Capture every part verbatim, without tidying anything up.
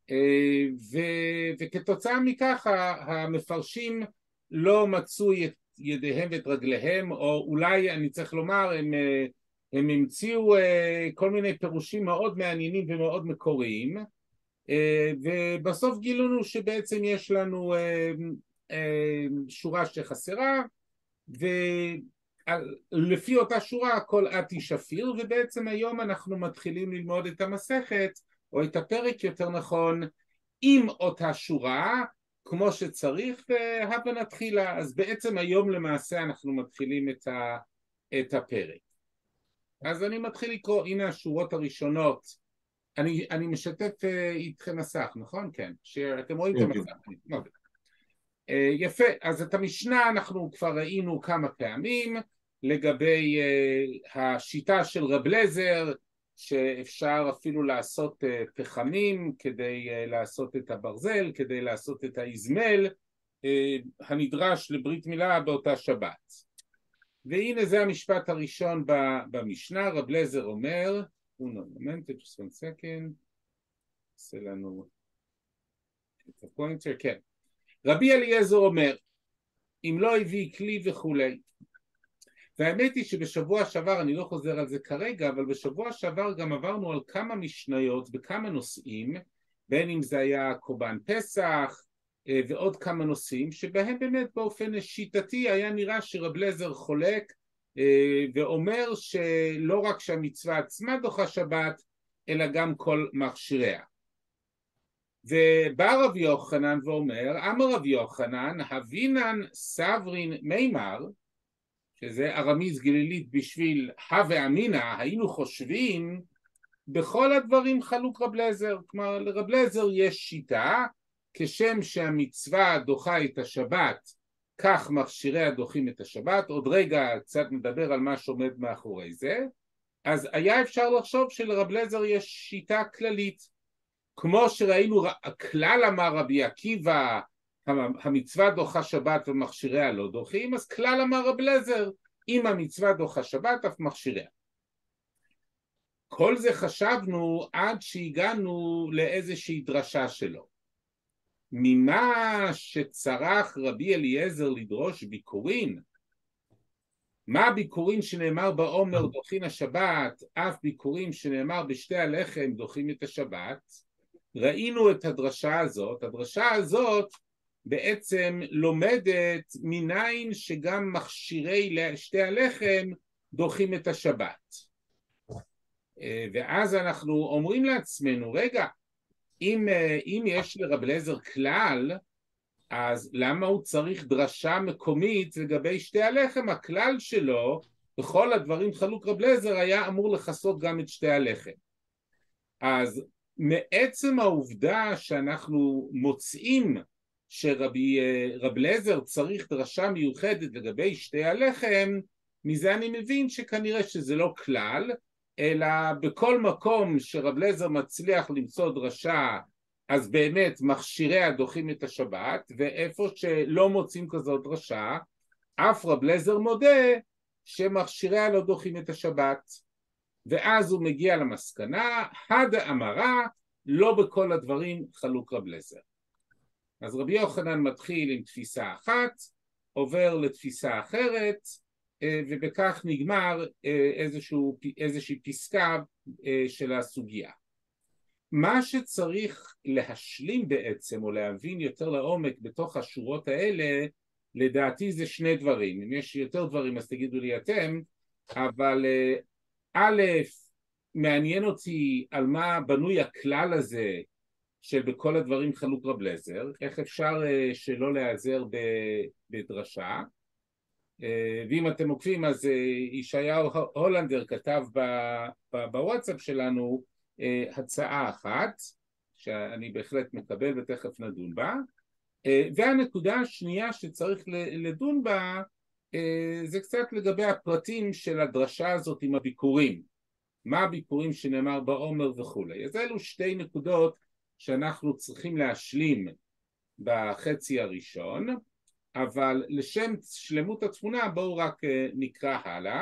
ו, וכתוצאה מכך המפרשים לא מצאו את ידיהם ואת רגליהם, או אולי אני צריך לומר הם, הם המציאו כל מיני פירושים מאוד מעניינים ומאוד מקוריים, ובסוף גילינו שבעצם יש לנו שורה שחסרה, ולפי אותה שורה הכל עתי שפיר, ובעצם היום אנחנו מתחילים ללמוד את המסכת, או את הפרק יותר נכון, עם אותה שורה, כמו שצריך, והבה נתחילה. אז בעצם היום למעשה אנחנו מתחילים את, ה, את הפרק. אז אני מתחיל לקרוא, הנה השורות הראשונות, אני, אני משתף איתכם מסך, נכון? כן, שאתם רואים את המסך. יפה, אז את המשנה אנחנו כבר ראינו כמה פעמים, לגבי השיטה של רב אליעזר, שאפשר אפילו לעשות פחמים כדי לעשות את הברזל, כדי לעשות את האזמל הנדרש לברית מילה באותה שבת. והנה זה המשפט הראשון במשנה. רב אליעזר אומר, מומנט, just one second, עושה לנו את הפוינטר, כן. רבי אליעזר אומר, אם לא הביא כלי וכולי. והאמת היא שבשבוע שעבר, אני לא חוזר על זה כרגע, אבל בשבוע שעבר גם עברנו על כמה משניות בכמה נושאים, בין אם זה היה קורבן פסח ועוד כמה נושאים, שבהם באמת באופן שיטתי היה נראה שרב אליעזר חולק ואומר שלא רק שהמצווה עצמה דוחה שבת, אלא גם כל מכשיריה. ובא רב יוחנן ואומר, אמר רב יוחנן, הבינן סברין מימר, שזה ארמיז גלילית בשביל הווה אמינא, היינו חושבים, בכל הדברים חלוק רב אליעזר. כלומר לרב אליעזר יש שיטה, כשם שהמצווה דוחה את השבת, כך מכשיריה דוחים את השבת. עוד רגע קצת נדבר על מה שעומד מאחורי זה. אז היה אפשר לחשוב שלרב אליעזר יש שיטה כללית, כמו שראינו הכלל אמר רבי עקיבא, המצווה דוחה שבת ומכשיריה לא דוחים, אז כלל אמר רב אליעזר, אם המצווה דוחה שבת אף מכשיריה. כל זה חשבנו עד שהגענו לאיזושהי דרשה שלו. ממה שצרך רבי אליעזר לדרוש ביקורין, מה הביקורין שנאמר בעומר דוחין השבת, אף ביקורין שנאמר בשתי הלחם דוחים את השבת, ראינו את הדרשה הזאת. הדרשה הזאת בעצם לומדת מניין שגם מכשירי שתי הלחם דוחים את השבת. ואז אנחנו אומרים לעצמנו, רגע, אם, אם יש לרב אליעזר כלל, אז למה הוא צריך דרשה מקומית לגבי שתי הלחם? הכלל שלו, בכל הדברים חלוק רב אליעזר, היה אמור לחסות גם את שתי הלחם. אז מעצם העובדה שאנחנו מוצאים שרבי רב אליעזר צריך דרשה מיוחדת לגבי שתי הלחם, מזה אני מבין שכנראה שזה לא כלל, אלא בכל מקום שרב אליעזר מצליח למצוא דרשה, אז באמת מכשיריה דוחים את השבת, ואיפה שלא מוצאים כזאת דרשה, אף רב אליעזר מודה שמכשיריה לא דוחים את השבת. ואז הוא מגיע למסקנה, הדה אמרה, לא בכל הדברים חלוק רב אליעזר. אז רבי יוחנן מתחיל עם תפיסה אחת, עובר לתפיסה אחרת, ובכך נגמר איזשהו, איזושהי פסקה של הסוגיה. מה שצריך להשלים בעצם, או להבין יותר לעומק בתוך השורות האלה, לדעתי זה שני דברים. אם יש יותר דברים אז תגידו לי אתם, אבל א', מעניין אותי על מה בנוי הכלל הזה של בכל הדברים חלוק רב אליעזר, איך אפשר שלא להיעזר בדרשה. ואם אתם עוקבים, אז ישעיהו הולנדר כתב בוואטסאפ שלנו הצעה אחת שאני בהחלט מקבל ותכף נדון בה, והנקודה השנייה שצריך לדון בה זה קצת לגבי הפרטים של הדרשה הזאת עם הביקורים, מה הביקורים שנאמר בעומר וכולי. אז אלו שתי נקודות שאנחנו צריכים להשלים בחצי הראשון, אבל לשם שלמות התמונה בואו רק נקרא הלאה.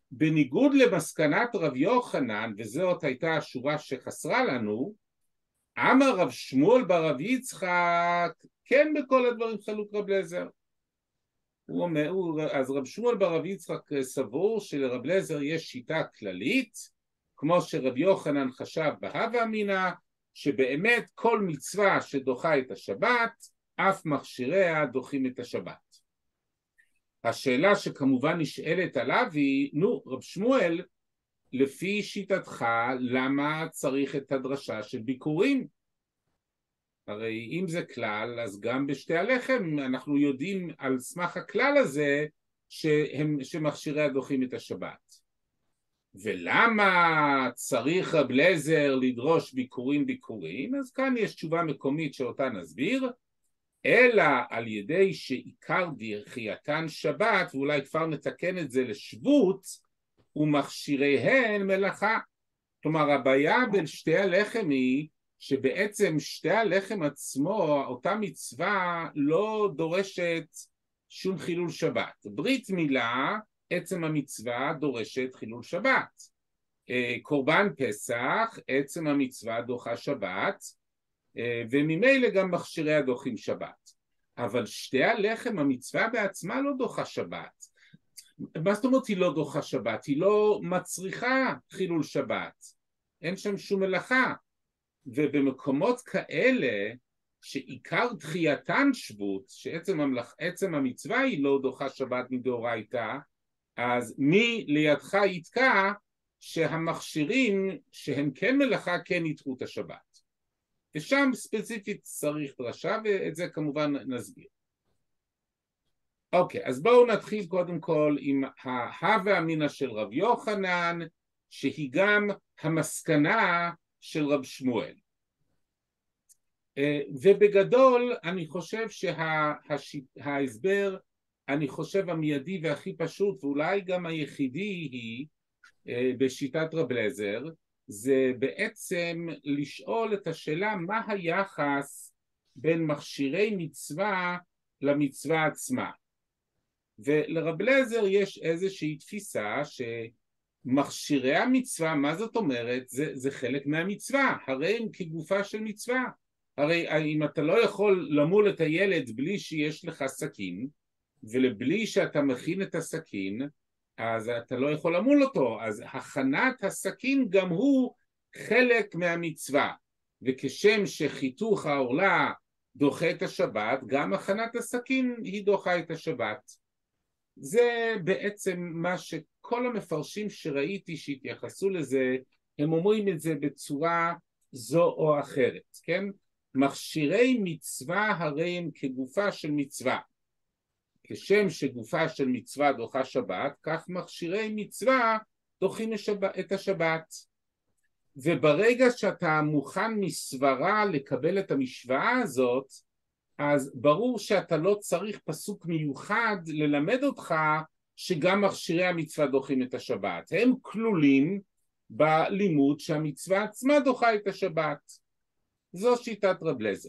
בניגוד למסקנת רב יוחנן, וזאת הייתה השורה שחסרה לנו, אמר רב שמואל ברב יצחק, כן בכל הדברים חלוק רב אליעזר. הוא אומר, הוא, אז רב שמואל ברב יצחק סבור שלרב אליעזר יש שיטה כללית, כמו שרב יוחנן חשב בהווה אמינא, שבאמת כל מצווה שדוחה את השבת, אף מכשיריה דוחים את השבת. השאלה שכמובן נשאלת עליו היא, נו רב שמואל, לפי שיטתך למה צריך את הדרשה של ביקורים? הרי אם זה כלל, אז גם בשתי הלחם אנחנו יודעים על סמך הכלל הזה שהם, שמכשיריה דוחים את השבת. ולמה צריך רב אליעזר לדרוש ביקורים ביקורים? אז כאן יש תשובה מקומית שאותה נסביר, אלא על ידי שעיקר דחייתן שבת, ואולי כבר נתקן את זה לשבות, ומכשיריהן מלאכה. כלומר הבעיה בין שתי הלחם היא שבעצם שתי הלחם עצמו, אותה מצווה לא דורשת שום חילול שבת. ברית מילה, עצם המצווה דורשת חילול שבת. קורבן פסח, עצם המצווה דוחה שבת, וממילא גם מכשיריה דוחים שבת. אבל שתי הלחם, המצווה בעצמה לא דוחה שבת. מה זאת אומרת היא לא דוחה שבת? היא לא מצריכה חילול שבת. אין שם שום מלאכה. ובמקומות כאלה שעיקר דחייתן שבות, שעצם המלאכ... עצם המצווה היא לא דוחה שבת מדאורייתא, אז מי לידך יתקע שהמכשירים שהם כן מלאכה כן ידחו את השבת. ושם ספציפית צריך דרשה, ואת זה כמובן נסביר. אוקיי, אז בואו נתחיל קודם כל עם ההווה אמינא של רב יוחנן, שהיא גם המסקנה של רב שמואל. ובגדול אני חושב שההסבר, אני חושב המיידי והכי פשוט, ואולי גם היחידי היא בשיטת רב אליעזר, זה בעצם לשאול את השאלה מה היחס בין מכשירי מצווה למצווה עצמה. ולרב אליעזר יש איזושהי תפיסה שמכשירי המצווה, מה זאת אומרת? זה, זה חלק מהמצווה, הרי הם כגופה של מצווה. הרי אם אתה לא יכול למול את הילד בלי שיש לך סכין, ובלי שאתה מכין את הסכין, אז אתה לא יכול למול אותו. אז הכנת הסכין גם הוא חלק מהמצווה. וכשם שחיתוך העורלה דוחה את השבת, גם הכנת הסכין היא דוחה את השבת. זה בעצם מה שכל המפרשים שראיתי שהתייחסו לזה, הם אומרים את זה בצורה זו או אחרת, כן? מכשירי מצווה הרי הם כגופה של מצווה. כשם שגופה של מצווה דוחה שבת, כך מכשירי מצווה דוחים את השבת. וברגע שאתה מוכן מסברה לקבל את המשוואה הזאת, אז ברור שאתה לא צריך פסוק מיוחד ללמד אותך שגם מכשירי המצווה דוחים את השבת. הם כלולים בלימוד שהמצווה עצמה דוחה את השבת. זו שיטת רב אליעזר.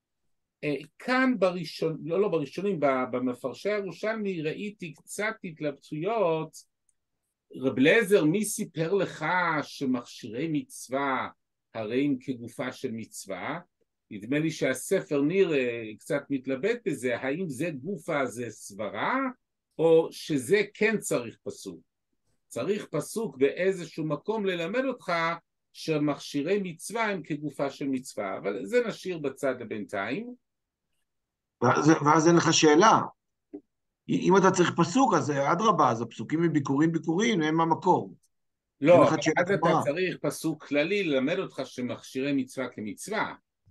כאן בראשון, לא, לא בראשונים, במפרשי הירושלמי ראיתי קצת התלבטויות. רב אליעזר, מי סיפר לך שמכשירי מצווה הרי הם כגופה של מצווה? נדמה לי שהספר ניר קצת מתלבט בזה, האם זה גופה זה סברה, או שזה כן צריך פסוק. צריך פסוק באיזשהו מקום ללמד אותך שמכשירי מצווה הם כגופה של מצווה, אבל זה נשאיר בצד לבינתיים. ואז, ואז אין לך שאלה. אם אתה צריך פסוק, אז אדרבה, אז הפסוקים מביקורים ביקורים הם המקור. לא, אז אתה צריך פסוק כללי ללמד אותך שמכשירי מצווה כמצווה.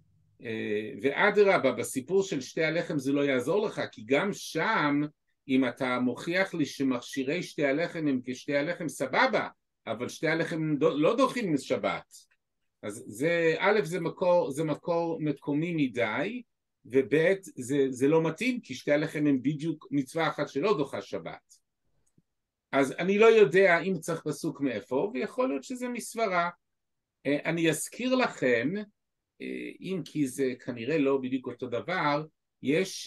ואדרבה, בסיפור של שתי הלחם זה לא יעזור לך, כי גם שם, אם אתה מוכיח לי שמכשירי שתי הלחם הם כשתי הלחם, סבבה, אבל שתי הלחם לא דוחים שבת. אז זה, א', זה מקור, זה מקור מקומי מדי, וב' זה, זה לא מתאים, כי שתי הלחם הם בדיוק מצווה אחת שלא דוחה שבת. אז אני לא יודע אם צריך פסוק מאיפה, ויכול להיות שזה מסברה. אני אזכיר לכם, אם כי זה כנראה לא בדיוק אותו דבר, יש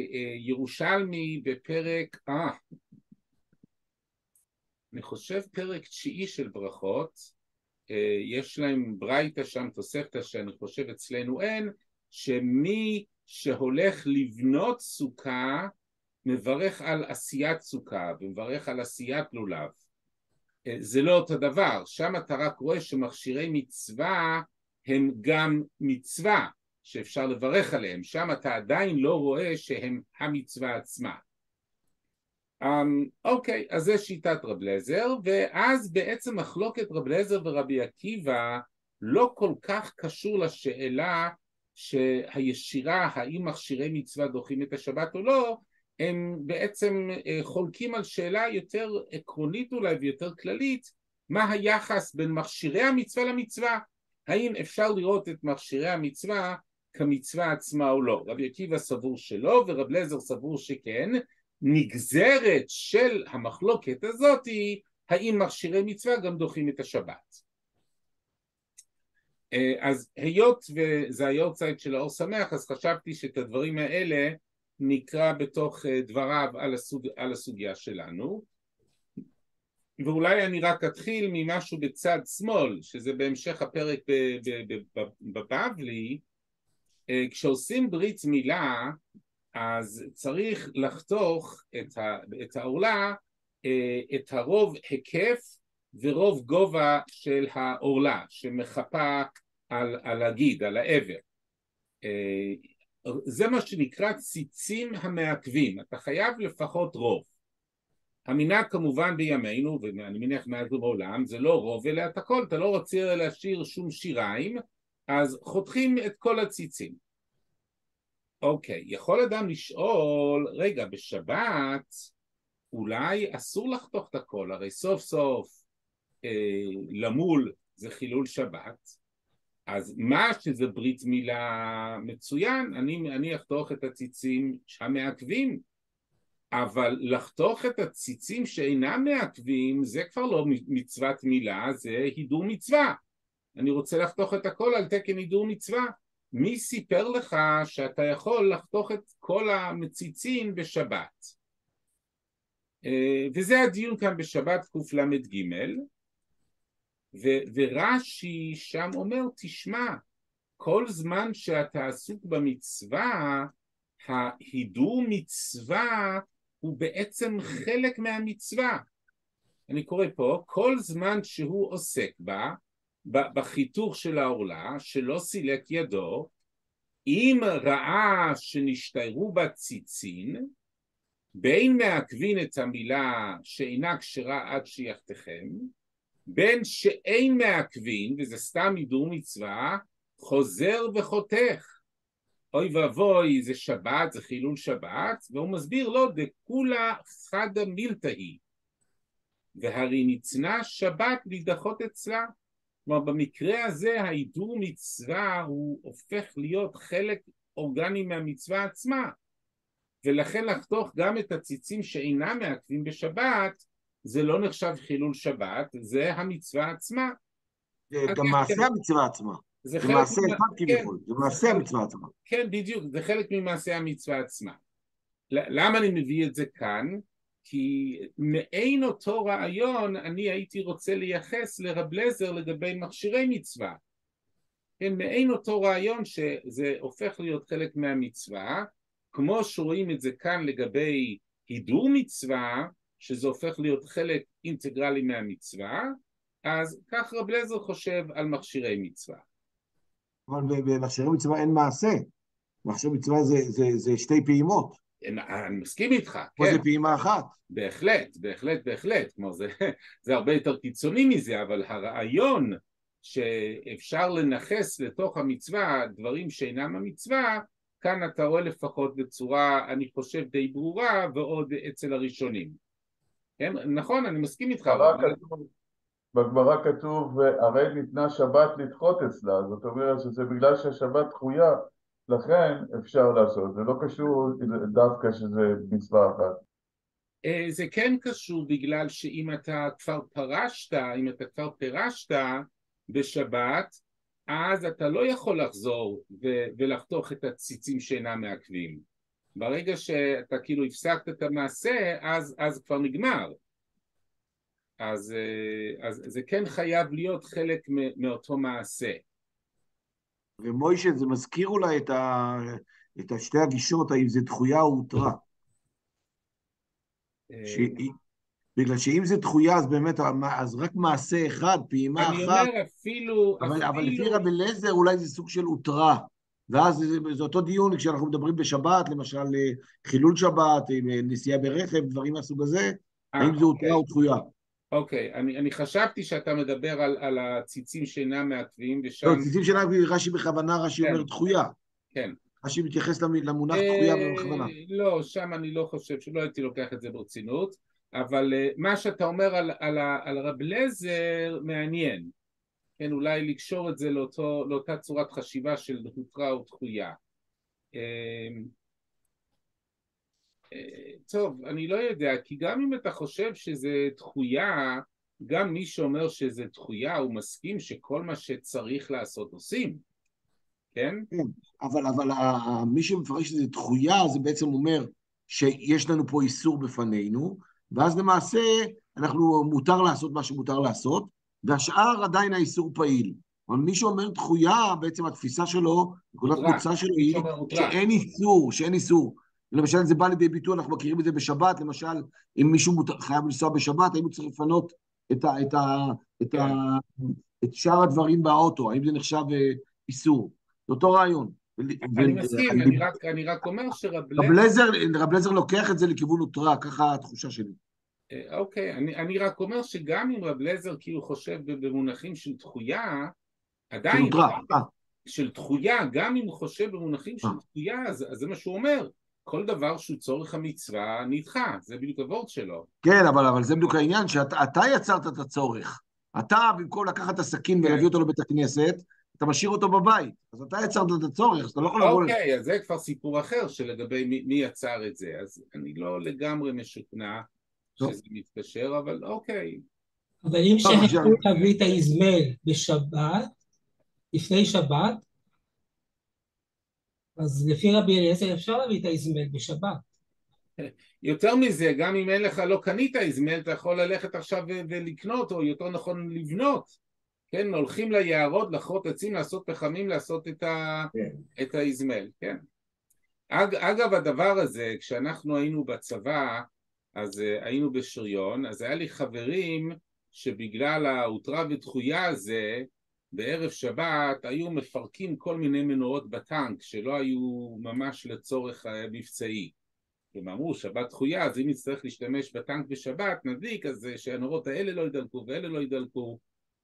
ירושלמי בפרק, אה, אני חושב פרק תשיעי של ברכות, יש להם ברייתא שם, תוספתא שאני חושב אצלנו אין, שמי שהולך לבנות סוכה מברך על עשיית סוכה ומברך על עשיית לולב. זה לא אותו דבר, שם אתה רק רואה שמכשירי מצווה הם גם מצווה שאפשר לברך עליהם, שם אתה עדיין לא רואה שהם המצווה עצמה. אוקיי, אז זה שיטת רב אליעזר, ואז בעצם מחלוקת רב אליעזר ורבי עקיבא לא כל כך קשור לשאלה שהישירה האם מכשירי מצווה דוחים את השבת או לא, הם בעצם חולקים על שאלה יותר עקרונית אולי ויותר כללית, מה היחס בין מכשירי המצווה למצווה, האם אפשר לראות את מכשירי המצווה כמצווה עצמה או לא. רבי עקיבא סבור שלא ורב אליעזר סבור שכן. נגזרת של המחלוקת הזאת היא האם מכשירי מצווה גם דוחים את השבת. אז היות וזה היורצייט של האור שמח, אז חשבתי שאת הדברים האלה נקרא בתוך דבריו על, הסוג, על הסוגיה שלנו, ואולי אני רק אתחיל ממשהו בצד שמאל, שזה בהמשך הפרק בבבלי. כשעושים ברית מילה אז צריך לחתוך את, ה, את העורלה, את הרוב היקף ורוב גובה של העורלה שמחפה על, על הגיד, על העבר. זה מה שנקרא ציצים המעכבים, אתה חייב לפחות רוב. המנהג כמובן בימינו, ואני מניח מאז ומעולם, זה לא רוב אלא את הכל, אתה לא רוצה להשאיר שום שיריים, אז חותכים את כל הציצים. אוקיי, יכול אדם לשאול, רגע, בשבת אולי אסור לחתוך את הכל, הרי סוף סוף אה, למול זה חילול שבת, אז מה שזה ברית מילה מצוין, אני, אני אחתוך את הציצים המעכבים, אבל לחתוך את הציצים שאינם מעכבים זה כבר לא מצוות מילה, זה הידור מצווה. אני רוצה לחתוך את הכל על תקן הידור מצווה. מי סיפר לך שאתה יכול לחתוך את כל המציצים בשבת? וזה הדיון כאן בשבת קל"ג, ורש"י שם אומר, תשמע, כל זמן שאתה עסוק במצווה, ההידור מצווה הוא בעצם חלק מהמצווה. אני קורא פה, כל זמן שהוא עוסק בה, בחיתוך של העורלה, שלא סילק ידו, אם ראה שנשתיירו בה ציצין, בין מעכבין את המילה שאינה כשרה עד שיחתכם, בין שאין מעכבין, וזה סתם הידור מצווה, חוזר וחותך. אוי ואבוי, זה שבת, זה חילול שבת, והוא מסביר לו, דכולה חדה מילתא היא, והרי ניצנה שבת להידחות אצלה. כלומר, במקרה הזה ההידור מצווה הוא הופך להיות חלק אורגני מהמצווה עצמה, ולכן לחתוך גם את הציצים שאינם מעכבים בשבת, זה לא נחשב חילול שבת, זה המצווה עצמה. זה גם מעשה המצווה עצמה. זה מעשה אחד כביכול, זה מעשה המצווה עצמה. כן, בדיוק, זה חלק ממעשה המצווה עצמה. למה אני מביא את זה כאן? כי מעין אותו רעיון אני הייתי רוצה לייחס לרב אליעזר לגבי מכשירי מצווה. כן, מעין אותו רעיון שזה הופך להיות חלק מהמצווה, כמו שרואים את זה כאן לגבי הידור מצווה, שזה הופך להיות חלק אינטגרלי מהמצווה, אז כך רב אליעזר חושב על מכשירי מצווה. אבל במכשירי מצווה אין מעשה. מכשיר מצווה זה, זה, זה שתי פעימות. אני מסכים איתך, פה כן. זה פעימה אחת. בהחלט, בהחלט, בהחלט. כמו זה, זה הרבה יותר קיצוני מזה, אבל הרעיון שאפשר לנחס לתוך המצווה דברים שאינם המצווה, כאן אתה רואה לפחות בצורה, אני חושב, די ברורה, ועוד אצל הראשונים. כן? נכון, אני מסכים איתך. אבל... בגמרא כתוב, הרי ניתנה שבת לדחות אצלה, זאת אומרת שזה בגלל שהשבת דחויה, לכן אפשר לעשות, זה לא קשור דווקא שזה מצווה אחת. זה כן קשור בגלל שאם אתה כבר פרשת, אם אתה כבר פירשת בשבת, אז אתה לא יכול לחזור ו- ולחתוך את הציצים שאינם מעכבים. ברגע שאתה כאילו הפסקת את המעשה, אז, אז כבר נגמר. אז, אז זה כן חייב להיות חלק מאותו מעשה. ומוישה, זה מזכיר אולי את, ה... את שתי הגישות, האם זה דחויה או הותרה. ש... בגלל שאם זה דחויה, אז באמת, אז רק מעשה אחד, פעימה אני אחת. אומר אפילו... אבל, אפילו... אבל לפי רבי אליעזר אולי זה סוג של הותרה. ואז זה, זה אותו דיון כשאנחנו מדברים בשבת, למשל חילול שבת, נסיעה ברכב, דברים מהסוג הזה, אה, האם זה אוקיי. הותרה או דחויה. אוקיי, אני, אני חשבתי שאתה מדבר על, על הציצים שאינם מעכבים, ושם... לא, ציצים שלה רש"י בכוונה, רש"י כן, אומר דחויה. כן. רש"י מתייחס למונח דחויה בכוונה. לא, שם אני לא חושב, שלא הייתי לוקח את זה ברצינות, אבל מה שאתה אומר על, על, על רב אליעזר מעניין, כן, אולי לקשור את זה לאותו, לאותה צורת חשיבה של הותרה או דחויה. טוב, אני לא יודע, כי גם אם אתה חושב שזה דחויה, גם מי שאומר שזה דחויה, הוא מסכים שכל מה שצריך לעשות עושים, כן? כן, אבל, אבל מי שמפרש שזה דחויה, זה בעצם אומר שיש לנו פה איסור בפנינו, ואז למעשה אנחנו מותר לעשות מה שמותר לעשות, והשאר עדיין האיסור פעיל. אבל מי שאומר דחויה, בעצם התפיסה שלו, נקודת מוצא שלו היא שאין איסור, שאין איסור. למשל, זה בא לידי ביטוי, אנחנו מכירים את זה בשבת, למשל, אם מישהו חייב לנסוע בשבת, האם הוא צריך לפנות את, ה, את, ה, את, ה, את שאר הדברים באוטו, האם זה נחשב איסור? זה אותו רעיון. אני מסכים, אני רק, אני רק אומר שרב אליעזר לוקח את זה לכיוון הותרה, ככה התחושה שלי. אוקיי, אני, אני רק אומר שגם אם רב אליעזר כאילו חושב במונחים של דחויה, עדיין, של דחויה, גם אם הוא חושב במונחים של דחויה, אז, אז זה מה שהוא אומר. כל דבר שהוא צורך המצווה נדחה, זה בדיוק הוורד שלו. כן, אבל, אבל זה בדיוק העניין, שאתה יצרת את הצורך. אתה, במקום לקחת את הסכין ולהביא אותו לבית הכנסת, אתה משאיר אותו בבית. אז אתה יצרת את הצורך, אז אתה לא יכול לבוא... אוקיי, אז זה כבר סיפור אחר שלגבי מי, מי יצר את זה. אז אני לא לגמרי משוכנע שזה מתקשר, אבל אוקיי. אבל אם שהחליט להביא את האזמל בשבת, לפני שבת, אז לפי רבי אליעזר אפשר להביא את האזמל בשבת. יותר מזה, גם אם אין לך, לא קנית האזמל, אתה יכול ללכת עכשיו ולקנות, או יותר נכון לבנות. כן, הולכים ליערות, לחרות עצים, לעשות פחמים, לעשות את, ה... כן. את האזמל, כן. אג, אגב, הדבר הזה, כשאנחנו היינו בצבא, אז uh, היינו בשריון, אז היה לי חברים שבגלל ההותרה ודחויה הזה, בערב שבת היו מפרקים כל מיני מנורות בטנק שלא היו ממש לצורך מבצעי. הם אמרו שבת דחויה, אז אם נצטרך להשתמש בטנק בשבת נדליק, אז שהנורות האלה לא ידלקו ואלה לא ידלקו.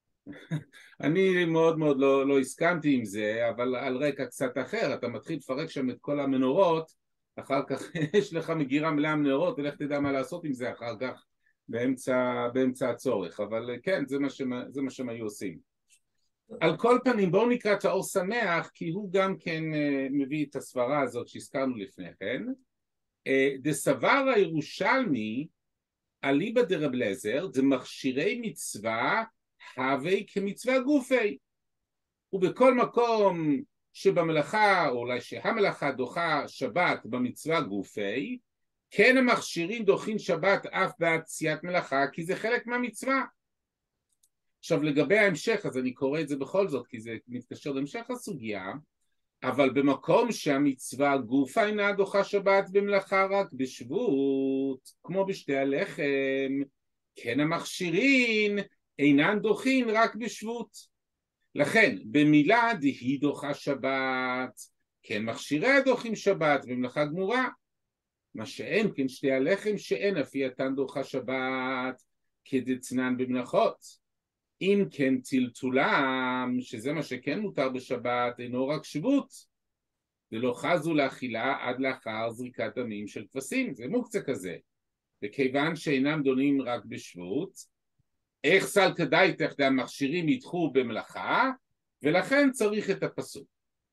אני מאוד מאוד לא, לא הסכמתי עם זה, אבל על רקע קצת אחר, אתה מתחיל לפרק שם את כל המנורות, אחר כך יש לך מגירה מלאה מנורות, ולך תדע מה לעשות עם זה אחר כך באמצע, באמצע הצורך, אבל כן, זה מה, שמה, זה מה שהם היו עושים. על כל פנים, בואו נקרא את האור שמח, כי הוא גם כן uh, מביא את הסברה הזאת שהזכרנו לפני כן. Uh, דסבר הירושלמי, אליבא דרב אליעזר, זה מכשירי מצווה, הווי כמצווה גופי. ובכל מקום שבמלאכה, או אולי שהמלאכה דוחה שבת במצווה גופי, כן המכשירים דוחים שבת אף בעשיית מלאכה, כי זה חלק מהמצווה. עכשיו לגבי ההמשך, אז אני קורא את זה בכל זאת, כי זה מתקשר להמשך הסוגיה, אבל במקום שהמצווה גופה אינה דוחה שבת במלאכה רק בשבות, כמו בשתי הלחם, כן המכשירים אינן דוחין רק בשבות. לכן, במילה דהי דוחה שבת, כן מכשיריה דוחים שבת במלאכה גמורה. מה שאין כן שתי הלחם שאין אפייתן דוחה שבת כדצנן במלאכות. אם כן טלטולם, שזה מה שכן מותר בשבת, אינו רק שבות, ולא חזו לאכילה עד לאחר זריקת דמים של כבשים, זה מוקצה כזה. וכיוון שאינם דונים רק בשבות, איך סל כדאי תחת המכשירים ידחו במלאכה, ולכן צריך את הפסוק.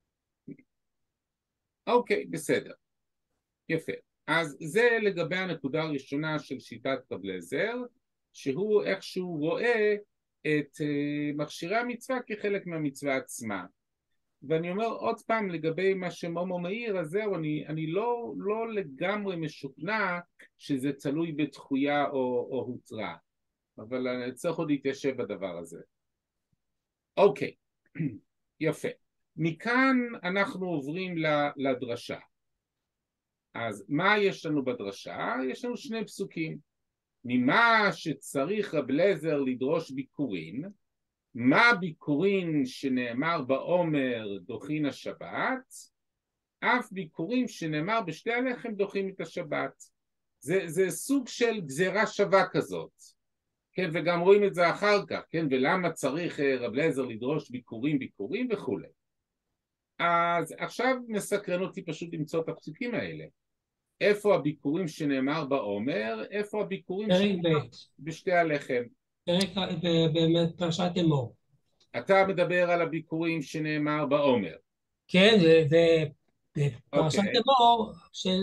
אוקיי, בסדר. יפה. אז זה לגבי הנקודה הראשונה של שיטת רב אליעזר, שהוא איכשהו רואה את מכשירי המצווה כחלק מהמצווה עצמה. ואני אומר עוד פעם לגבי מה שמומו מאיר, אז זהו, אני, אני לא, לא לגמרי משוכנע שזה תלוי בתחויה או, או הותרה. אבל אני צריך עוד להתיישב בדבר הזה. אוקיי, יפה. מכאן אנחנו עוברים לדרשה. אז מה יש לנו בדרשה? יש לנו שני פסוקים. ממה שצריך רב אליעזר לדרוש ביקורין, מה ביקורין שנאמר בעומר דוחין השבת, אף ביקורים שנאמר בשתי הלחם דוחים את השבת. זה, זה סוג של גזירה שווה כזאת. כן, וגם רואים את זה אחר כך, כן, ולמה צריך רב אליעזר לדרוש ביקורים, ביקורים וכו'. אז עכשיו מסקרן אותי פשוט למצוא את הפסוקים האלה. איפה הביקורים שנאמר בעומר, איפה הביקורים שנאמר בשתי הלחם. פרק בפרשת אמור. אתה מדבר על הביקורים שנאמר בעומר. כן, בפרשת אמור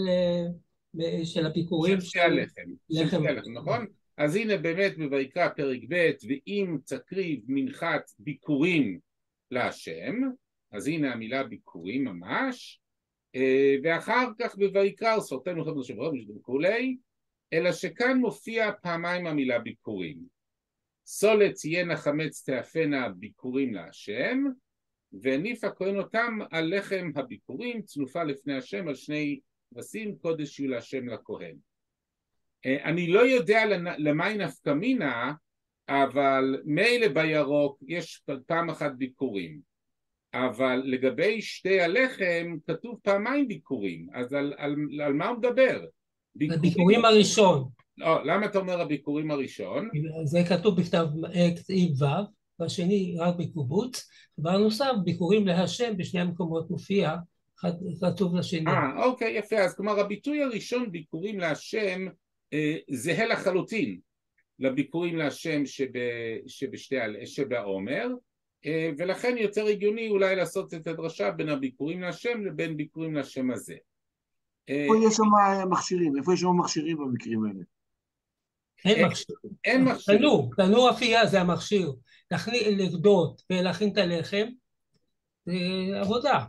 של הביקורים של שתי הלחם, של שתי הלחם, נכון? אז הנה באמת בויקרא פרק ב' ואם תקריב מנחת ביקורים להשם, אז הנה המילה ביקורים ממש, ואחר כך בויקרא סורתנו חמש שבועות וכולי, אלא שכאן מופיע פעמיים המילה ביקורים. סולת תהיינה חמץ תאפנה ביקורים להשם, והניף הכהן אותם על לחם הביקורים, צנופה לפני השם על שני כבשים, קודש יהיו להשם לכהן. אני לא יודע למה היא נפקא מינה, אבל מילא בירוק יש פעם אחת ביקורים, אבל לגבי שתי הלחם כתוב פעמיים ביקורים, אז על, על, על מה הוא מדבר? הביקורים הראשון. לא, למה אתה אומר הביקורים הראשון? זה כתוב בכתב ו', והשני רק בקובוץ, והנוסף ביקורים להשם בשני המקומות מופיע, כתוב לשני. אה, אוקיי, יפה, אז כלומר הביטוי הראשון ביקורים להשם אה, זהה לחלוטין לביקורים להשם שב, שבשתי, שבעומר, אה, ולכן יותר הגיוני אולי לעשות את הדרשה בין הביקורים להשם לבין ביקורים להשם הזה. איפה יש שם מכשירים? איפה יש שם מכשירים במקרים האלה? אין מכשיר. אין מכשיר. תנור, תנור אפייה זה המכשיר. לגדות ולהכין את הלחם, זה עבודה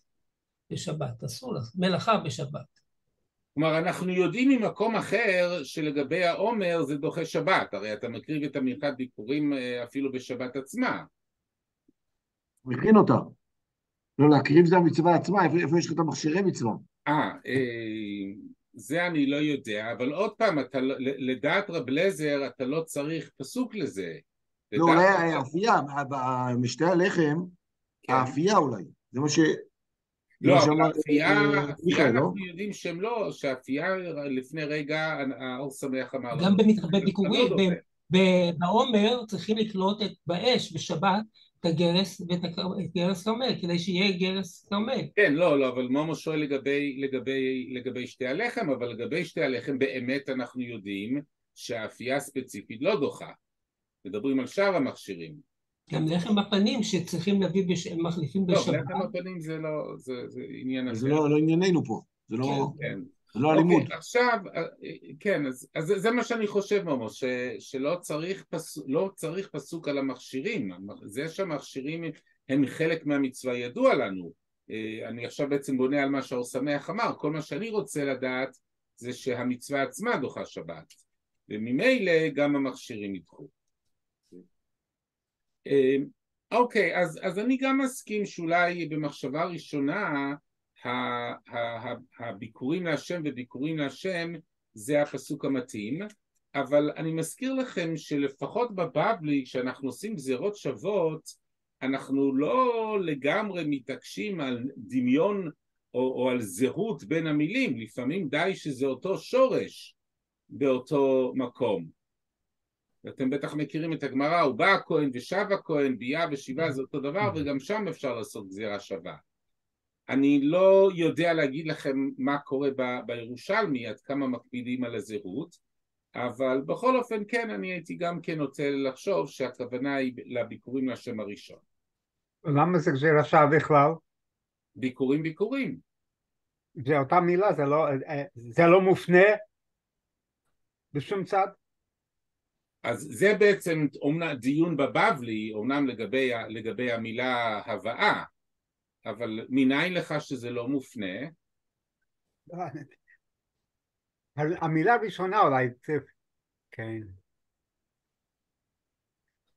בשבת, אסור לך, מלאכה בשבת. כלומר, אנחנו יודעים ממקום אחר שלגבי העומר זה דוחה שבת, הרי אתה מקריב את המנחת ביקורים אפילו בשבת עצמה. מכין אותה. לא, להקריב זה המצווה עצמה, איפה, איפה יש לך את המכשירי מצווה? אה, זה אני לא יודע, אבל עוד פעם, אתה, לדעת רב אליעזר אתה לא צריך פסוק לזה. לא, אולי האפייה, משתי הלחם, האפייה אולי, זה מה ש... לא, אבל האפייה, אנחנו יודעים שהם לא, שהאפייה לפני רגע, האור שמח אמר לנו. גם בביקורים, בעומר צריכים לקלוט באש בשבת את הגרס ואת גרס כרמל, כדי שיהיה גרס כרמל. כן, לא, לא, אבל מומו שואל לגבי, לגבי, לגבי שתי הלחם, אבל לגבי שתי הלחם באמת אנחנו יודעים שהאפייה הספציפית לא דוחה. מדברים על שאר המכשירים. גם לחם הפנים שצריכים להביא, הם מחליפים בשבת. לא, לחם הפנים זה לא, זה, זה עניין אחר. זה לא, לא ענייננו פה, זה לא, כן, זה לא אלימות. אוקיי, עכשיו, כן, אז, אז זה מה שאני חושב, מומו, ש, שלא צריך, פס, לא צריך פסוק על המכשירים. זה שהמכשירים הם חלק מהמצווה ידוע לנו. אני עכשיו בעצם בונה על מה שהאור שמח אמר, כל מה שאני רוצה לדעת זה שהמצווה עצמה דוחה שבת, וממילא גם המכשירים ידחו. אוקיי, אז, אז אני גם מסכים שאולי במחשבה ראשונה הביקורים להשם וביקורים להשם זה הפסוק המתאים, אבל אני מזכיר לכם שלפחות בבבלי כשאנחנו עושים גזירות שוות אנחנו לא לגמרי מתעקשים על דמיון או, או על זהות בין המילים, לפעמים די שזה אותו שורש באותו מקום. אתם בטח מכירים את הגמרא, הוא בא הכהן ושב הכהן, ביאה ושיבה זה אותו דבר, וגם שם אפשר לעשות גזירה שווה. אני לא יודע להגיד לכם מה קורה ב- בירושלמי, עד כמה מקפידים על הזהות, אבל בכל אופן כן, אני הייתי גם כן רוצה לחשוב שהכוונה היא לביקורים להשם הראשון. למה זה גזירה שווה בכלל? ביקורים ביקורים. זה אותה מילה, זה לא, זה לא מופנה בשום צד? אז זה בעצם אומנם דיון בבבלי, אומנם לגבי, לגבי המילה הבאה, אבל מניין לך שזה לא מופנה? המילה הראשונה אולי, כן.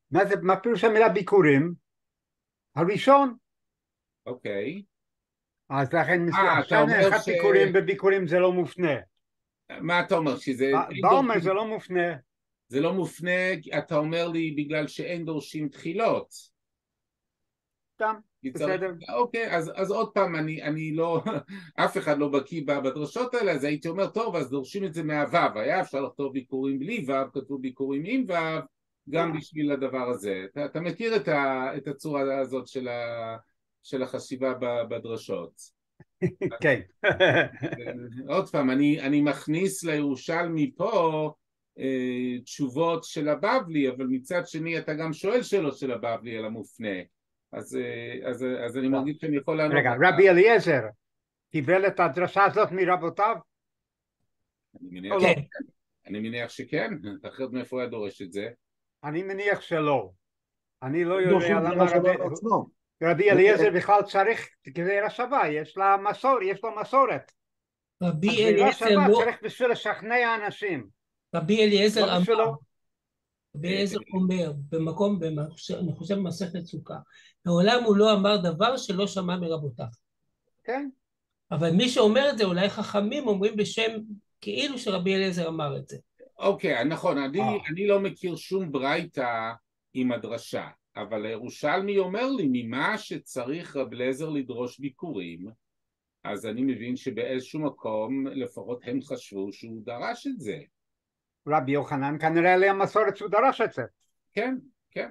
מה זה, מה פירוש המילה ביקורים? הראשון. אוקיי. אז לכן, אה, אתה כאן אומר אחד ש... ביקורים בביקורים זה לא מופנה. מה אתה אומר? שזה... בעומר זה לא מופנה. זה לא מופנה, אתה אומר לי בגלל שאין דורשים תחילות. גם, בסדר. אוקיי, אז, אז עוד פעם, אני, אני לא, אף אחד לא בקיא בדרשות האלה, אז הייתי אומר, טוב, אז דורשים את זה מהוו, היה אפשר לכתוב ביקורים בלי וו, כתוב ביקורים עם וו, גם בשביל הדבר הזה. אתה, אתה מכיר את, ה, את הצורה הזאת של, ה, של החשיבה בדרשות. כן. עוד פעם, אני, אני מכניס לירושלמי פה אה, תשובות של הבבלי, אבל מצד שני אתה גם שואל שאלות של הבבלי על המופנה. אז, אז, אז אני מרגיש שאני יכול לענות. רגע, רבי אליעזר קיבל את הדרשה הזאת מרבותיו? אני מניח, כן. אני מניח שכן, אחרת מאיפה היה דורש את זה? אני מניח שלא. אני לא יודע למה רבי... עצמו. רבי אליעזר בכלל צריך גזירה שווה, יש לה מסורת, יש לו מסורת. רבי אליעזר לא... צריך בשביל לשכנע אנשים. רבי אליעזר לא בשבילו. רבי אליעזר אומר, במקום, אני חושב במסכת סוכה, מעולם הוא לא אמר דבר שלא שמע מרבותיו. כן. אבל מי שאומר את זה, אולי חכמים אומרים בשם כאילו שרבי אליעזר אמר את זה. אוקיי, נכון, אני, אני לא מכיר שום ברייתא עם הדרשה, אבל הירושלמי אומר לי, ממה שצריך רב אליעזר לדרוש ביקורים, אז אני מבין שבאיזשהו מקום, לפחות הם חשבו שהוא דרש את זה. רבי יוחנן כנראה עליה מסורת שהוא דרש את זה. כן, כן.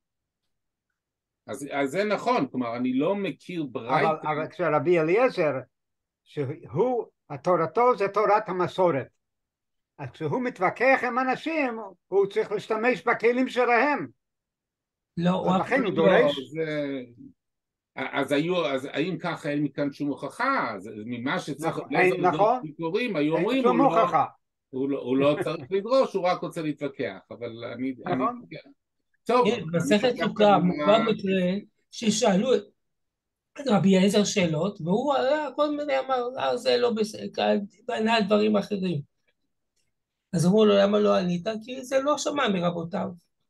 אז, אז זה נכון, כלומר, אני לא מכיר ברייתא. אבל, אבל כשרבי אליעזר, שהוא, התורתו זה תורת המסורת. אז כשהוא מתווכח עם אנשים, הוא צריך להשתמש בכלים שלהם. לא, אז לכן הוא דורש. זה... אז היו, אז האם ככה אין מכאן שום הוכחה? אז ממה שצריך... נכון, ביקורים, היו אומרים, שום הוכחה. הוא לא, הוא לא צריך לדרוש, הוא רק רוצה להתווכח, אבל אני... נכון. אני... טוב. מסכת סוכה, מובא מקרה ששאלו את רבי אליעזר שאלות, והוא כל מיני אמר, זה לא בסדר, וענה על דברים אחרים. אז אמרו לו, למה לא ענית? כי זה לא שמע מרבותיו.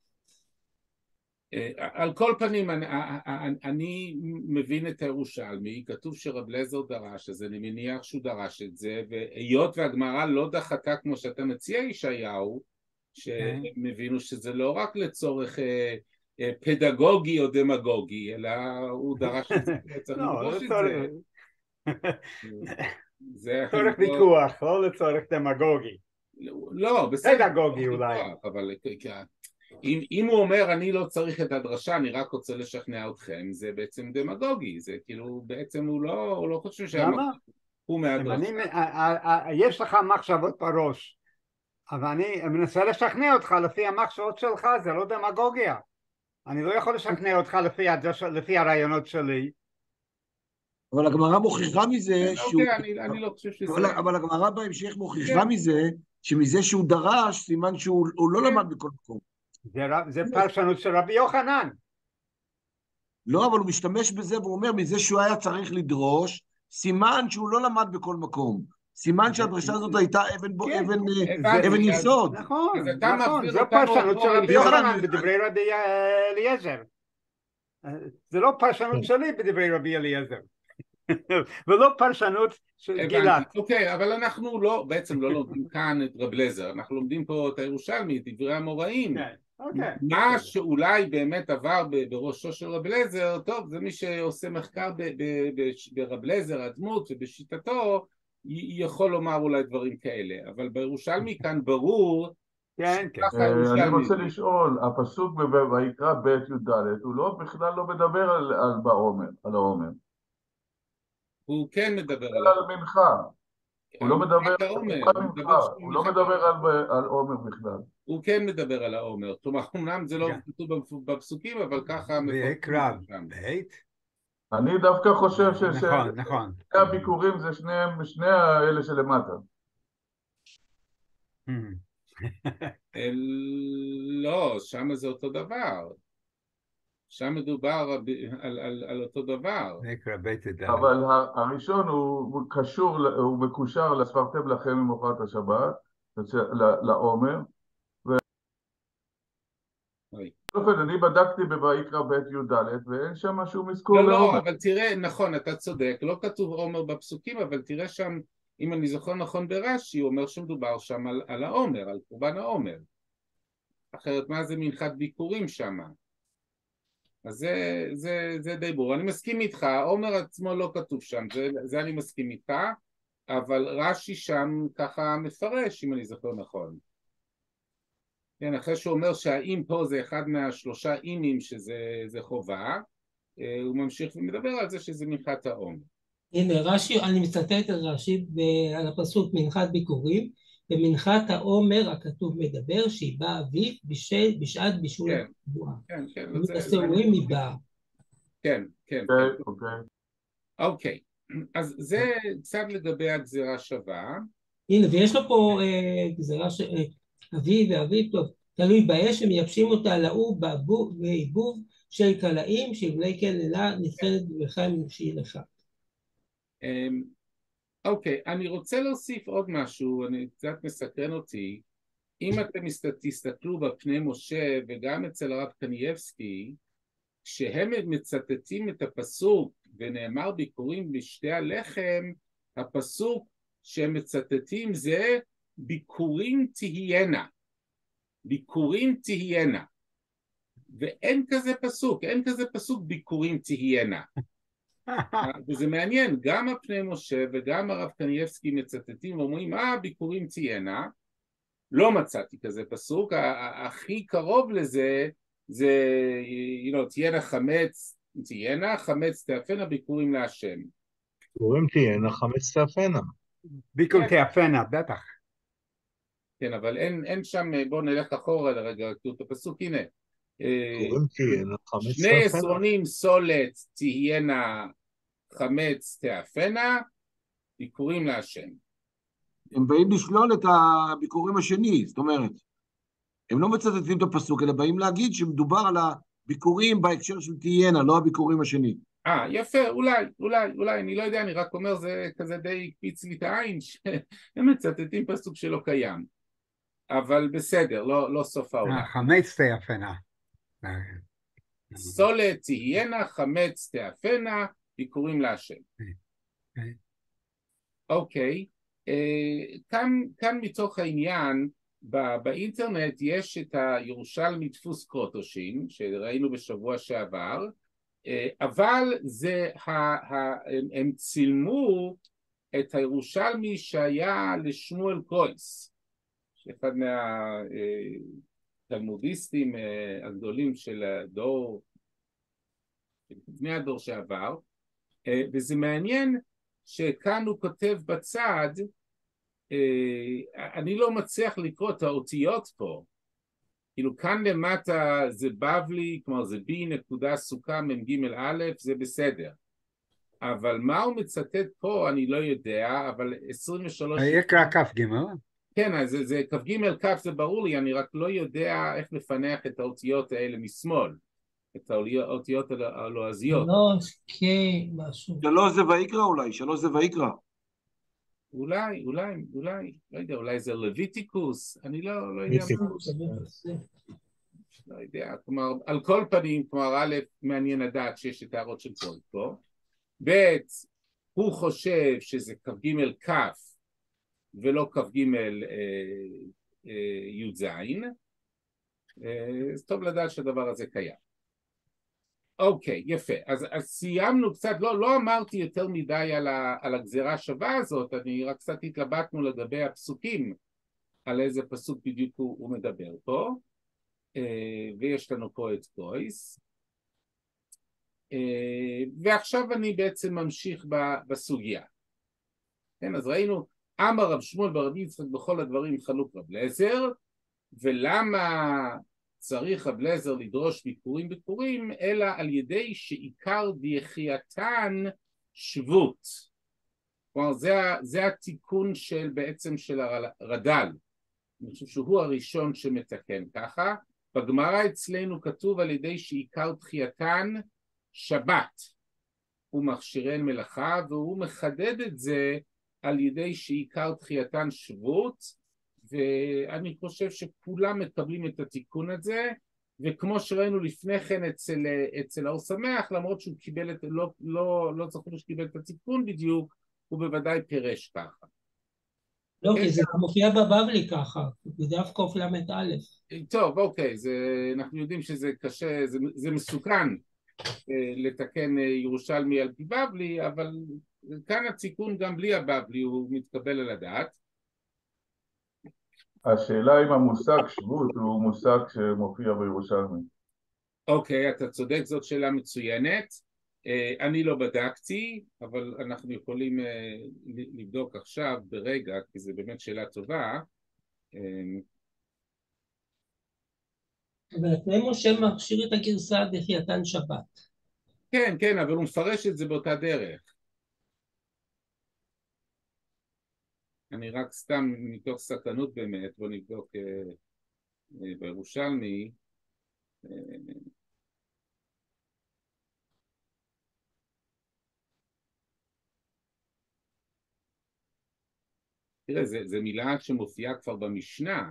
על כל פנים, אני, אני מבין את הירושלמי, כתוב שרב אליעזר דרש, אז אני מניח שהוא דרש את זה, והיות והגמרא לא דחתה כמו שאתה מציע ישעיהו, שהם הבינו שזה לא רק לצורך פדגוגי או דמגוגי, אלא הוא דרש את זה, צריך לדרוש את זה. צורך ויכוח, לא לצורך דמגוגי. לא, בסדר. פדגוגי אולי. אבל אם, אם הוא אומר אני לא צריך את הדרשה, אני רק רוצה לשכנע אתכם, זה בעצם דמגוגי, זה כאילו בעצם הוא לא, הוא לא חושב למה? הוא מהדרשה. יש לך מחשבות בראש, אבל אני מנסה לשכנע אותך לפי המחשבות שלך, זה לא דמגוגיה. אני לא יכול לשכנע אותך לפי, הדרש, לפי הרעיונות שלי. אבל הגמרא מוכיחה מזה שהוא... אוקיי, אני, אני לא חושב שזה... אבל, אבל הגמרא בהמשך מוכיחה מזה, שמזה שהוא דרש, סימן שהוא לא למד בכל מקום. זה, זה פרשנות של רבי יוחנן. לא, אבל הוא משתמש בזה והוא אומר, מזה שהוא היה צריך לדרוש, סימן שהוא לא למד בכל מקום. סימן שהדרשה הזאת הייתה אבן, בו, אבן, אבן יסוד. נכון, נכון, זו פרשנות של רבי יוחנן בדברי רבי אליעזר. זה לא פרשנות שלי בדברי רבי אליעזר. ולא פרשנות של גילת. אוקיי, אבל אנחנו לא, בעצם לא לומדים כאן את רב אליעזר, אנחנו לומדים פה את הירושלמי, את דברי המוראים. מה שאולי באמת עבר בראשו של רב אליעזר, טוב, זה מי שעושה מחקר ברב אליעזר, הדמות ובשיטתו, יכול לומר אולי דברים כאלה, אבל בירושלמי כאן ברור. כן, כן. אני רוצה לשאול, הפסוק ויקרא ב' י"ד, הוא לא בכלל לא מדבר על בעומר, על העומר. הוא כן מדבר על מנחה. הוא לא מדבר על מנחה, הוא לא מדבר על עומר בכלל. הוא כן מדבר על העומר, כלומר, אמנם זה לא כתוב בפסוקים, אבל ככה... ויקרא בית. אני דווקא חושב נכון. שהביקורים זה שני האלה שלמטה. לא, שם זה אותו דבר. שם מדובר על, על, על אותו דבר. אבל הראשון הוא קשור, הוא מקושר לספרתם לכם ממוחרת השבת, לעומר. אופן, אני בדקתי בויקרא ב' י"ד ואין שם שום אזכור לא, לעומר. לא, אבל תראה, נכון, אתה צודק, לא כתוב עומר בפסוקים, אבל תראה שם, אם אני זוכר נכון ברש"י, הוא אומר שמדובר שם על, על העומר, על קורבן העומר. אחרת מה זה מנחת ביקורים שם? אז זה, זה, זה די ברור. אני מסכים איתך, העומר עצמו לא כתוב שם, זה, זה אני מסכים איתך, אבל רש"י שם ככה מפרש, אם אני זוכר נכון. כן, אחרי שהוא אומר שהאם פה זה אחד מהשלושה אימים שזה חובה, הוא ממשיך ומדבר על זה שזה מנחת העומר. הנה רש"י, אני מצטט את רש"י על הפסוק מנחת ביקורים, במנחת העומר הכתוב מדבר שהיא באה אביב בשעת בישול הקבועה. כן, כן. ומסתורים היא באה. כן, כן. אוקיי. אוקיי, אז זה קצת לגבי הגזירה שווה. הנה, ויש לו פה גזירה אביב ואביב טוב, תלוי באש שמייבשים אותה לאור בעיבוב של קלעים, שבלי כן לילה נבחנת בברכיים ממשי לך. אוקיי, אני רוצה להוסיף עוד משהו, אני קצת מסקרן אותי. אם אתם תסתכלו בפני משה וגם אצל הרב קנייבסקי, כשהם מצטטים את הפסוק ונאמר ביקורים בשתי הלחם, הפסוק שהם מצטטים זה ביקורים תהיינה, ביקורים תהיינה, ואין כזה פסוק, אין כזה פסוק ביקורים תהיינה. וזה מעניין, גם הפני משה וגם הרב קנייבסקי מצטטים ואומרים אה ביקורים תהיינה, לא מצאתי כזה פסוק, הכי קרוב לזה זה you know, תהיינה חמץ, תהיינה חמץ תאפנה ביקורים להשם. ביקורים תהיינה חמץ תאפנה. ביקור תאפנה, בטח. כן, אבל אין, אין שם, בואו נלך אחורה לרגע, את הפסוק, הנה. ביקורים תהיינה חמץ תאפנה. שני עשרונים סולת תהיינה חמץ תאפנה, ביקורים להשם. הם באים לשלול את הביקורים השני, זאת אומרת, הם לא מצטטים את הפסוק, אלא באים להגיד שמדובר על הביקורים בהקשר של תהיינה, לא הביקורים השני. אה, יפה, אולי, אולי, אולי, אני לא יודע, אני רק אומר, זה כזה די קפיץ לי את העין, שהם מצטטים פסוק שלא קיים. אבל בסדר, לא, לא סוף העולם. חמץ תאפנה. סולת תהיינה, חמץ תאפנה, ביקורים להשם. אוקיי, כאן, כאן מתוך העניין, באינטרנט יש את הירושלמי דפוס קרוטושין, שראינו בשבוע שעבר, אבל זה, הם צילמו את הירושלמי שהיה לשמואל קרויס, שאחד מהתלמודיסטים הגדולים של הדור, לפני הדור שעבר, וזה מעניין שכאן הוא כותב בצד, אני לא מצליח לקרוא את האותיות פה, כאילו כאן למטה זה בבלי, כלומר זה בי נקודה סוכה מ"ג א', זה בסדר. אבל מה הוא מצטט פה אני לא יודע, אבל עשרים ושלוש... יקרא כף ג' כן, אז זה, זה כף ג' כף זה ברור לי, אני רק לא יודע איך לפנח את האותיות האלה משמאל, את האותיות הלועזיות. שלוש, כן, משהו. שלוש זה ויקרא אולי, שלוש זה ויקרא. אולי, אולי, אולי, לא יודע, אולי זה לויטיקוס, אני לא, לא יודע. לא יודע, כלומר, על כל פנים, כלומר, א', מעניין לדעת שיש את הערות של פולט פה, ב', הוא חושב שזה כ"ג כף, ולא כ"ג י"ז, אז טוב לדעת שהדבר הזה קיים. אוקיי, יפה, אז, אז סיימנו קצת, לא, לא אמרתי יותר מדי על, ה, על הגזירה השווה הזאת, אני רק קצת התלבטנו לגבי הפסוקים, על איזה פסוק בדיוק הוא, הוא מדבר פה, ויש לנו פה את קרויס, ועכשיו אני בעצם ממשיך בסוגיה. כן, אז ראינו, אמר רב שמואל ברבי יצחק בכל הדברים חלוק רב אליעזר, ולמה צריך רב אליעזר לדרוש ביקורים ביקורים, אלא על ידי שעיקר דחייתן שבות. כלומר, זה, זה התיקון של בעצם של הרד"ל. אני חושב שהוא הראשון שמתקן ככה. בגמרא אצלנו כתוב על ידי שעיקר דחייתן שבת. הוא מכשירן מלאכה, והוא מחדד את זה על ידי שעיקר דחייתן שבות, ואני חושב שכולם מקבלים את התיקון הזה, וכמו שראינו לפני כן אצל, אצל האור שמח, למרות שהוא קיבל את, לא, לא, לא זכור שקיבל את התיקון בדיוק, הוא בוודאי פירש ככה. לא, כי זה מופיע בבבלי ככה, בדף קוף למד א'. טוב, אוקיי, זה, אנחנו יודעים שזה קשה, זה, זה מסוכן לתקן ירושלמי על פי בבלי, אבל כאן התיקון גם בלי הבבלי הוא מתקבל על הדעת. השאלה אם המושג שבות הוא מושג שמופיע בירושלמי. אוקיי, אתה צודק, זאת שאלה מצוינת. אני לא בדקתי, אבל אנחנו יכולים לבדוק עכשיו ברגע, כי זו באמת שאלה טובה. אבל לפני משה מכשיר את הגרסה דחייתן שבת. כן, כן, אבל הוא מפרש את זה באותה דרך. אני רק סתם מתוך סכנות באמת, בוא נבדוק בירושלמי. תראה, זה, זה מילה שמופיעה כבר במשנה.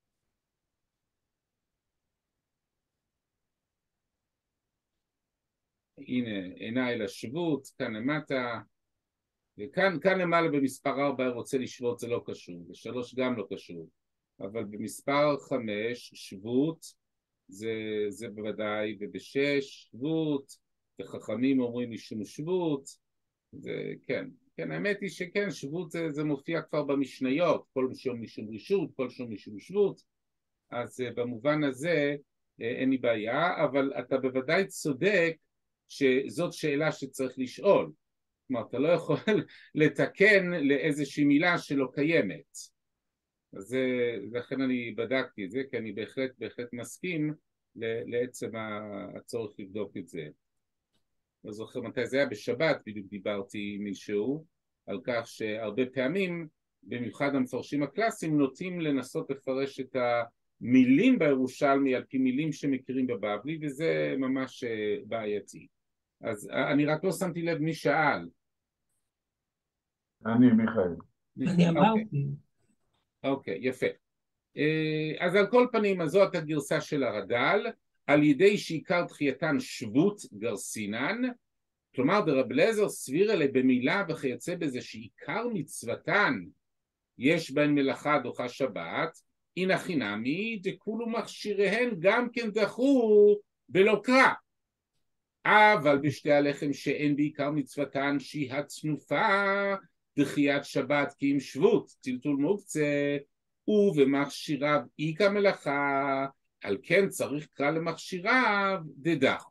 הנה, עיניי לשבות, כאן למטה, וכאן כאן למעלה במספר ארבע רוצה לשבות, זה לא קשור, ושלוש גם לא קשור, אבל במספר חמש, שבות, זה, זה בוודאי, ובשש, שבות, וחכמים אומרים משום שבות, זה כן. כן, האמת היא שכן, שבות זה, זה מופיע כבר במשניות, כל שום משום רשות, כל שום משום שבות, אז במובן הזה אין לי בעיה, אבל אתה בוודאי צודק שזאת שאלה שצריך לשאול. כלומר, אתה לא יכול לתקן לאיזושהי מילה שלא קיימת. אז לכן אני בדקתי את זה, כי אני בהחלט, בהחלט מסכים לעצם הצורך לבדוק את זה. לא זוכר מתי זה היה, בשבת בדיוק דיברתי עם מישהו על כך שהרבה פעמים, במיוחד המפרשים הקלאסיים, נוטים לנסות לפרש את המילים בירושלמי על פי מילים שמכירים בבבלי, וזה ממש בעייתי. אז אני רק לא שמתי לב מי שאל. אני, מיכאל. אני אמרתי. אוקיי, יפה. אז על כל פנים, אז זאת הגרסה של הרד"ל, על ידי שעיקר דחייתן שבות גרסינן, כלומר דרב אליעזר סביר אלה במילה וכיוצא בזה שעיקר מצוותן יש בהן מלאכה דוחה שבת, הנה חינמי דכולו מכשיריהן גם כן דחו בלא קרא. אבל בשתי הלחם שאין בעיקר מצוותן שהיא הצנופה דחיית שבת כי אם שבות טלטול מוקצה ובמכשיריו איכא מלאכה, על כן צריך קרא למכשיריו דדחו.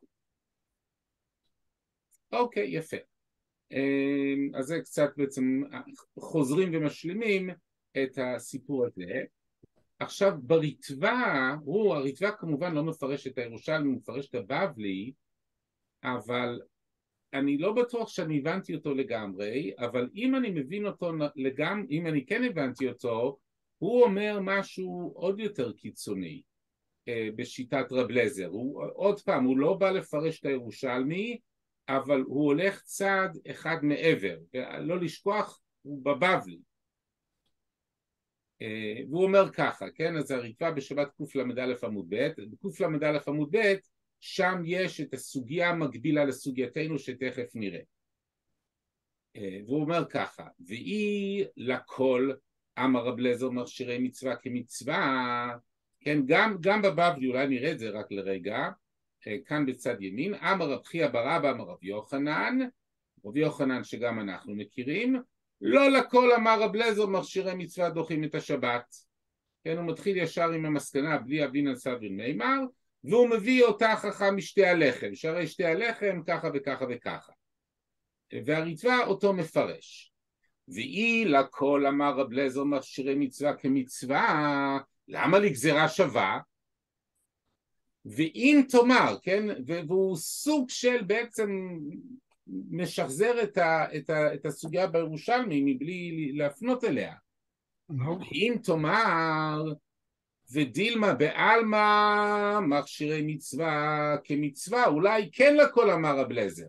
אוקיי, יפה. אז זה קצת בעצם חוזרים ומשלימים את הסיפור הזה. עכשיו בריטב"א, הוא, הריטב"א כמובן לא מפרש את הירושלמי, הוא מפרש את הבבלי, אבל אני לא בטוח שאני הבנתי אותו לגמרי, אבל אם אני מבין אותו לגמרי, אם אני כן הבנתי אותו, הוא אומר משהו עוד יותר קיצוני בשיטת רב אליעזר. עוד פעם, הוא לא בא לפרש את הירושלמי, אבל הוא הולך צעד אחד מעבר, ולא לשכוח, הוא בבבלי. והוא אומר ככה, כן, אז הריטב"א בשבת קל"א עמוד ב', בקל"א עמוד ב', שם יש את הסוגיה המקבילה לסוגייתנו שתכף נראה. והוא אומר ככה, ואי לכל אמר רב אליעזר מכשירי מצווה כמצווה, כן, גם, גם בבבלי, אולי נראה את זה רק לרגע, כאן בצד ימין, אמר רב חייא בר אבא אמר רב יוחנן, רב יוחנן שגם אנחנו מכירים, לא לכל אמר רב אליעזר מכשירי מצווה דוחים את השבת. כן, הוא מתחיל ישר עם המסקנה בלי אבינן סביר מימר, והוא מביא אותה חכם משתי הלחם, שהרי שתי הלחם ככה וככה וככה. והריטב"א אותו מפרש. ואי לכל אמר רב אליעזר מכשירי מצווה כמצווה, למה לגזרה שווה? ואם תאמר, כן, והוא סוג של בעצם משחזר את, ה, את, ה, את הסוגיה בירושלמי מבלי להפנות אליה. ואם תאמר, ודילמה בעלמא מכשירי מצווה כמצווה, אולי כן לכל אמר רב אליעזר.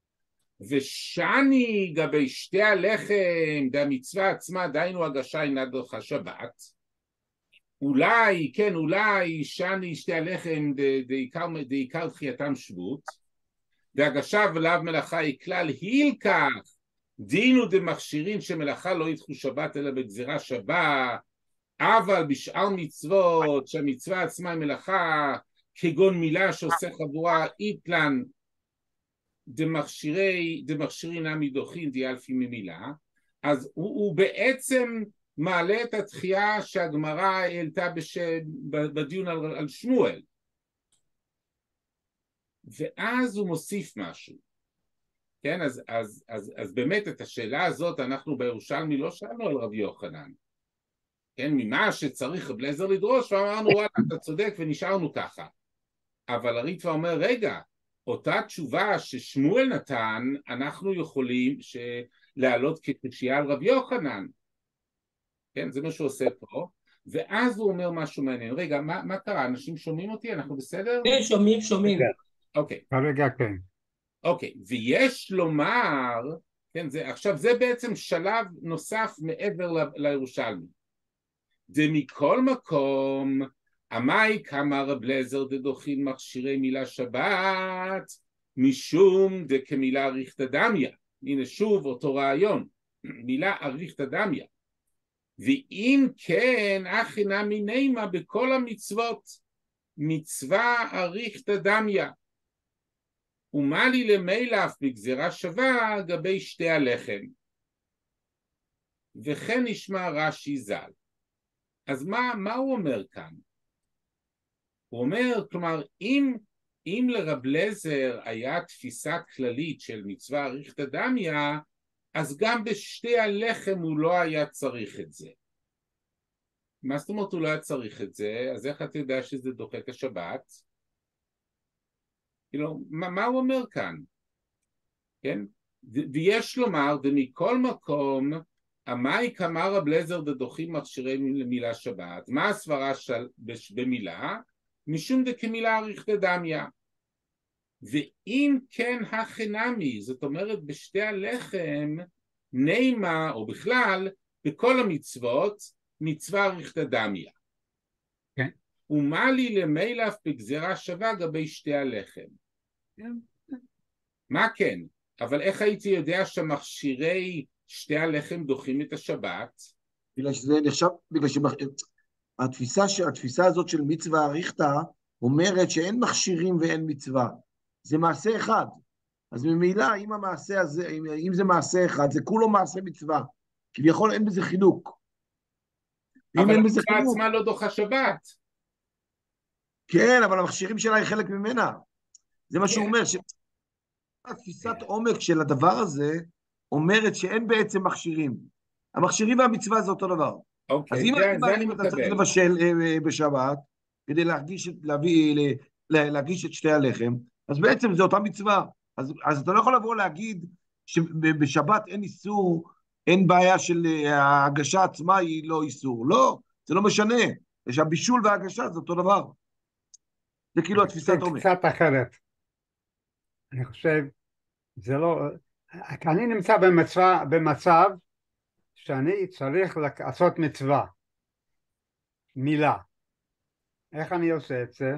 ושני גבי שתי הלחם, דהמצווה עצמה, דהיינו הגשה אינה דוחה שבת. אולי, כן, אולי שני שתי הלחם דעיקר דחייתם שבות, והגשה ולאו מלאכה היא כלל הילקח, דינו דמכשירים שמלאכה לא ידחו שבת אלא בגזירה שווה, אבל בשאר מצוות שהמצווה עצמה היא מלאכה, כגון מילה שעושה חבורה איתלן דמכשירי דמכשירי נמי דוחין דיאלפי ממילה, אז הוא, הוא בעצם מעלה את התחייה שהגמרא העלתה בש... בדיון על, על שמואל, ואז הוא מוסיף משהו. כן, אז, אז, אז, אז באמת את השאלה הזאת אנחנו בירושלמי לא שאלנו על רבי יוחנן, כן, ממה שצריך רב אליעזר לדרוש, ואמרנו וואלה אתה צודק ונשארנו ככה, אבל הריטב"א אומר רגע, אותה תשובה ששמואל נתן אנחנו יכולים להעלות כקושייה על רבי יוחנן, כן, זה מה שהוא עושה פה, ואז הוא אומר משהו מעניין. רגע, מה, מה קרה? אנשים שומעים אותי? אנחנו בסדר? כן, שומעים, שומעים. אוקיי. כרגע כן. אוקיי, ויש לומר, כן, זה, עכשיו זה בעצם שלב נוסף מעבר ל, לירושלמי. דמכל מקום, עמי כמה רב אליעזר דדוחין מכשירי מילה שבת, משום דכמילה אריכתא דמיא. הנה שוב אותו רעיון, מילה אריכתא דמיא. ואם כן, הכי נמי נימה בכל המצוות, מצווה אריכתא דמיא. ומה לי למילף בגזירה שווה גבי שתי הלחם. וכן נשמע רש"י ז"ל. אז מה, מה הוא אומר כאן? הוא אומר, כלומר, אם, אם לרב אליעזר היה תפיסה כללית של מצווה אריכתא דמיא, אז גם בשתי הלחם הוא לא היה צריך את זה. מה זאת אומרת הוא לא היה צריך את זה? אז איך אתה יודע שזה דוחה את השבת? כאילו, מה, מה הוא אומר כאן? כן? ויש לומר, ומכל מקום, עמי כמה רב אליעזר דדוחין מכשירי מילה שבת. מה הסברה של, במילה? משום דכמילה אריכתא דמיא. ואם כן הכי נמי, זאת אומרת בשתי הלחם, נימה, או בכלל, בכל המצוות, מצווה אריכתא דמיא. כן. ומה לי למילף בגזירה שווה גבי שתי הלחם? כן. מה כן? אבל איך הייתי יודע שמכשירי שתי הלחם דוחים את השבת? בגלל שזה נחשב, בגלל שהתפיסה, התפיסה הזאת של מצווה אריכתא אומרת שאין מכשירים ואין מצווה. זה מעשה אחד. אז ממילא, אם המעשה הזה, אם, אם זה מעשה אחד, זה כולו מעשה מצווה. כביכול אין בזה חילוק. אבל המצווה עצמה לא דוחה שבת. כן, אבל המכשירים שלה היא חלק ממנה. זה מה שהוא אומר, שהתפיסת עומק של הדבר הזה אומרת שאין בעצם מכשירים. המכשירים והמצווה זה אותו דבר. אוקיי, אז אם זה אני אתה צריך מקבל. לבשל בשבת, כדי להרגיש, להביא, להגיש את שתי הלחם, אז בעצם זה אותה מצווה. אז, אז אתה לא יכול לבוא להגיד שבשבת אין איסור, אין בעיה של ההגשה עצמה היא לא איסור. לא, זה לא משנה. שהבישול וההגשה זה אותו דבר. זה כאילו התפיסת עומק. קצת אחרת. אני חושב, זה לא... אני נמצא במצב, במצב שאני צריך לעשות מצווה. מילה. איך אני עושה את זה?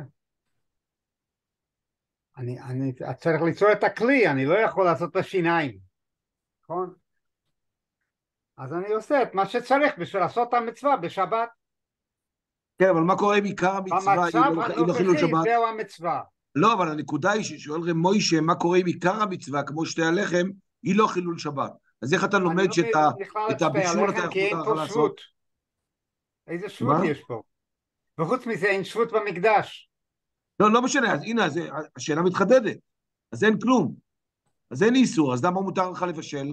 אני, אני צריך ליצור את הכלי, אני לא יכול לעשות את השיניים. נכון? אז אני עושה את מה שצריך בשביל לעשות את המצווה בשבת. כן, אבל מה קורה עם עיקר המצווה? במצב הנוכחי זהו המצווה. לא, אבל הנקודה היא ששואל רב מוישה, מה קורה עם עיקר המצווה, כמו שתי הלחם, היא לא חילול שבת. אז איך אתה לומד שאת הבישול אתה יכול לעשות? איזה שבות יש פה? וחוץ מזה אין שבות במקדש. לא, לא משנה, אז הנה, השאלה מתחדדת. אז אין כלום. אז אין איסור, אז למה מותר לך לבשל?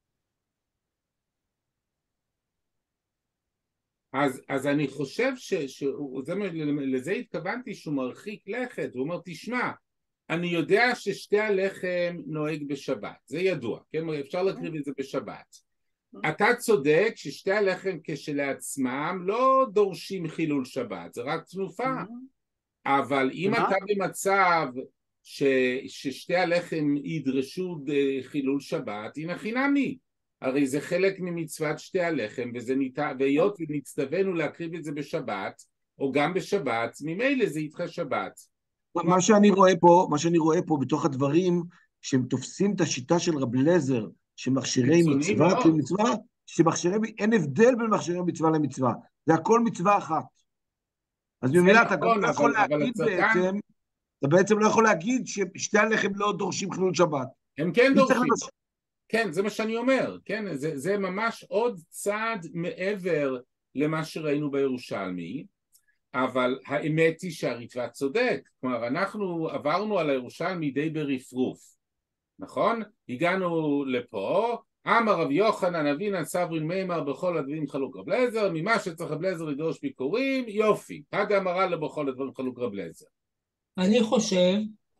אז, אז אני חושב שלזה התכוונתי שהוא מרחיק לכת, הוא אומר, תשמע, אני יודע ששתי הלחם נוהג בשבת, זה ידוע, כן? אפשר להקריב את זה בשבת. אתה צודק ששתי הלחם כשלעצמם לא דורשים חילול שבת, זה רק תנופה. אבל אם אתה במצב ש, ששתי הלחם ידרשו חילול שבת, הנה חינמי. הרי זה חלק ממצוות שתי הלחם, וזה ניתן, והיות ונצטווינו להקריב את זה בשבת, או גם בשבת, ממילא זה ידחה שבת. מה שאני רואה פה, מה שאני רואה פה בתוך הדברים, שהם תופסים את השיטה של רב אליעזר, שמכשירי מצווה כמצווה, שמכשירי, אין הבדל בין מכשירי מצווה למצווה, זה הכל מצווה אחת. אז ממילא אתה גם לא יכול להגיד בעצם, אתה בעצם לא יכול להגיד ששתי הלחם לא דורשים חילול שבת. הם כן דורשים. כן, זה מה שאני אומר, כן, זה, זה ממש עוד צעד מעבר למה שראינו בירושלמי, אבל האמת היא שהריטב"א צודק, כלומר אנחנו עברנו על הירושלמי די ברפרוף, נכון? הגענו לפה, אמר רב יוחנן אבינן סברין מימר בכל הדברים חלוק רב אליעזר, ממה שצריך רב אליעזר לדרוש ביקורים, יופי, הגמרא לא בכל הדברים חלוק רב אליעזר. אני חושב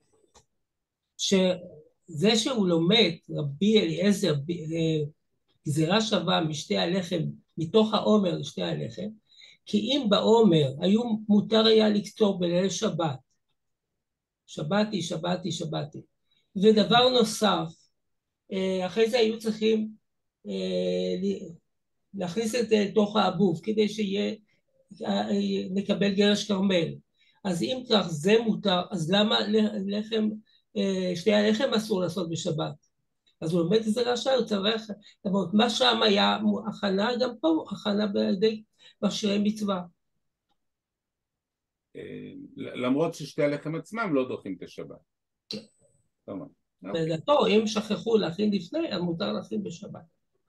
שזה שהוא לומד רבי אליעזר גזירה שווה משתי הלחם, מתוך העומר לשתי הלחם, כי אם בעומר היו מותר היה לקצור בליל שבת, שבתי, שבתי, שבתי, ודבר נוסף, אחרי זה היו צריכים להכניס את זה לתוך האבוב, כדי שיהיה, נקבל גרש כרמל. אז אם כך זה מותר, אז למה לחם, שתי הלחם אסור לעשות בשבת? אז הוא לומד את זה רשע, הוא צריך, מה שם היה הכנה, גם פה הכנה בידי מכשירי מצווה. למרות ששתי הלחם עצמם לא דוחים את השבת. כן. לדעתו, אם שכחו להכין לפני, אז מותר להכין בשבת.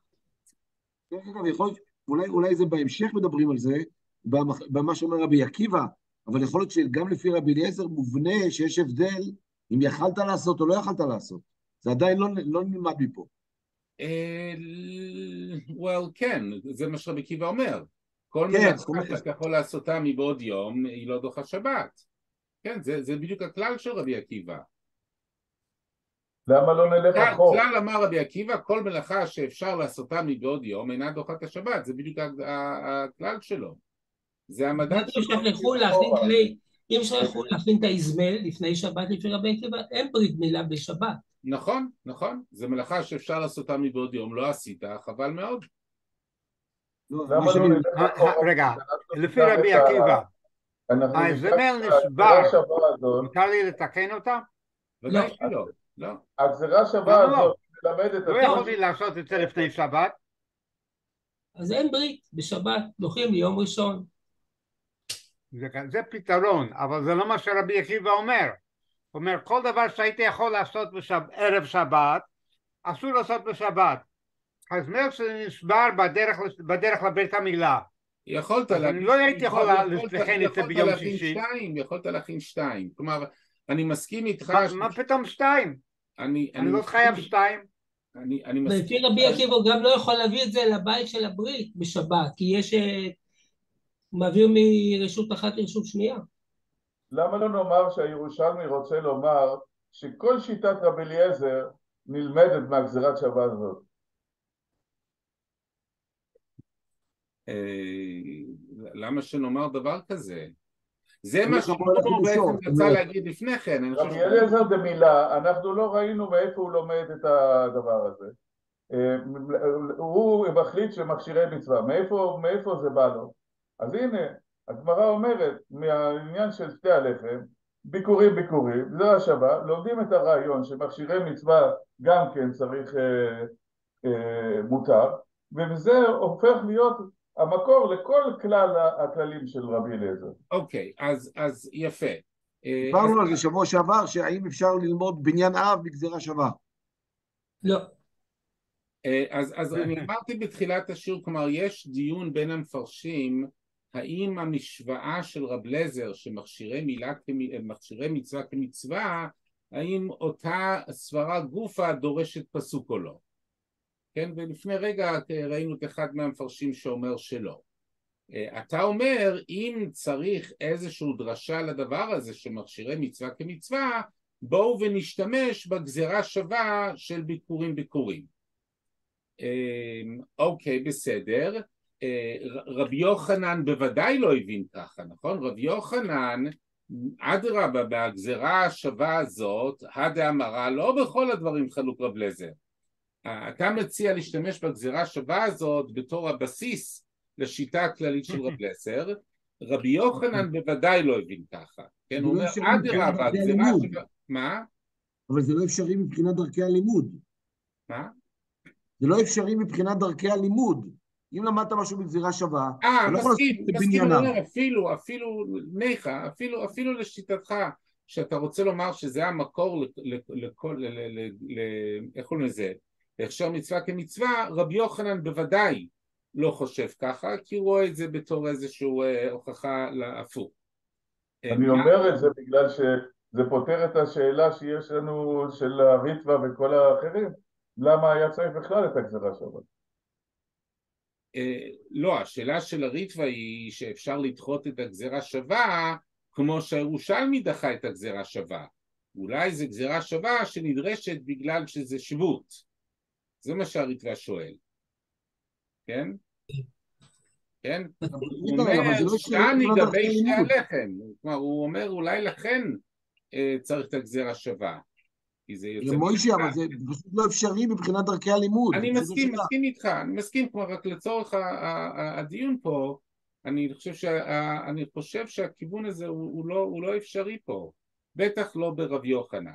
אולי זה בהמשך מדברים על זה, במה שאומר רבי עקיבא, אבל יכול להיות שגם לפי רבי אליעזר מובנה שיש הבדל אם יכלת לעשות או לא יכלת לעשות. זה עדיין לא נלמד מפה. well, כן, זה מה שרבי עקיבא אומר. כל מלאכה שאתה יכול לעשותה מבעוד יום, היא לא דוחה שבת. כן, זה בדיוק הכלל של רבי עקיבא. למה לא נלך אחורה? הכלל אמר רבי עקיבא, כל מלאכה שאפשר לעשותה מבעוד יום אינה דוחה את השבת, זה בדיוק הכלל שלו. זה המדד שלו. אם שכחו להכין את האזמל לפני שבת לפי רבי עקיבא, אין ברית מילה בשבת. נכון, נכון, זה מלאכה שאפשר לעשותה מבעוד יום, לא עשית, חבל מאוד. רגע, לפי רבי עקיבא, האזמל נשבר, מותר לי לתקן אותה? ודאי שלא, לא. הגזירה שווה הזאת מלמדת... לא יכולתי לעשות את זה לפני שבת? אז אין ברית בשבת, דוחים ליום ראשון. זה פתרון, אבל זה לא מה שרבי עקיבא אומר. הוא אומר, כל דבר שהייתי יכול לעשות בערב שבת, אסור לעשות בשבת. אז מלך שזה נשבר בדרך, בדרך לבית המילה. יכולת להכין, אני לא הייתי יכול להכין את זה ביום שישי. יכולת להכין שתיים. כלומר, אני מסכים איתך... מה פתאום שתיים? אני לא חייב שתיים. לפי רבי עקיבא גם לא יכול להביא את זה לבית של הברית בשבת, כי יש... מעביר מרשות אחת לרשות שנייה. למה לא נאמר שהירושלמי רוצה לומר שכל שיטת רבי אליעזר נלמדת מהגזירת שבת הזאת? למה שנאמר דבר כזה? זה מה שהוא בעצם רצה להגיד לפני כן. רבי אליעזר במילה, אנחנו לא ראינו מאיפה הוא לומד את הדבר הזה. הוא מחליט שמכשירי מצווה, מאיפה זה בא לו? אז הנה, הגמרא אומרת, מהעניין של שתי הלחם, ביקורים ביקורים, זה השבת, לומדים את הרעיון שמכשירי מצווה גם כן צריך אה, אה, מותר, וזה הופך להיות המקור לכל כלל הכללים של רבי אליעזר. אוקיי, אז, אז יפה. דיברנו על זה שבוע שעבר, שהאם אפשר ללמוד בניין אב בגזירה שווה. לא. אז, אז אני אמרתי בתחילת השיעור, כלומר, יש דיון בין המפרשים, האם המשוואה של רב אליעזר שמכשירי מילה, מכשירי מצווה כמצווה, האם אותה סברה גופה דורשת פסוק או לא? כן, ולפני רגע ראינו את אחד מהמפרשים שאומר שלא. אתה אומר, אם צריך איזשהו דרשה לדבר הזה שמכשירי מצווה כמצווה, בואו ונשתמש בגזירה שווה של ביקורים ביקורים. אוקיי, בסדר. רבי יוחנן בוודאי לא הבין ככה, נכון? רבי יוחנן, אדרבה, בהגזירה השווה הזאת, הדאמרה, לא בכל הדברים חלוק רב אליעזר. אתה מציע להשתמש בגזירה השווה הזאת בתור הבסיס לשיטה הכללית של רב אליעזר, רבי יוחנן בוודאי לא הבין ככה, כן, הוא אומר, אדרבה, הגזירה שווה, מה? אבל זה לא אפשרי מבחינת דרכי הלימוד. מה? זה לא אפשרי מבחינת דרכי הלימוד. אם למדת משהו בגזירה שווה, אה, מסכים, מסכים, אני אומר, אפילו, אפילו, ניחא, אפילו, אפילו לשיטתך, שאתה רוצה לומר שזה המקור לכל, איך קוראים לזה, להכשר מצווה כמצווה, רבי יוחנן בוודאי לא חושב ככה, כי הוא רואה את זה בתור איזשהו הוכחה להפוך. אני אומר את זה בגלל שזה פותר את השאלה שיש לנו של הריטווה וכל האחרים, למה היה צריך בכלל את הגזירה שווה? לא, השאלה של הריטווה היא שאפשר לדחות את הגזירה שווה כמו שהירושלמי דחה את הגזירה שווה. אולי זה גזירה שווה שנדרשת בגלל שזה שבות. זה מה שהריטווה שואל. כן? כן? הוא אומר שאני גבי שתי הלחם. כלומר, הוא אומר אולי לכן צריך את הגזירה שווה. למוישה, אבל זה פשוט לא אפשרי מבחינת דרכי הלימוד. אני מסכים, מסכים איתך, אני מסכים, כלומר, רק לצורך הדיון פה, אני חושב שה, אני חושב שהכיוון הזה הוא לא, הוא לא אפשרי פה, בטח לא ברב יוחנן.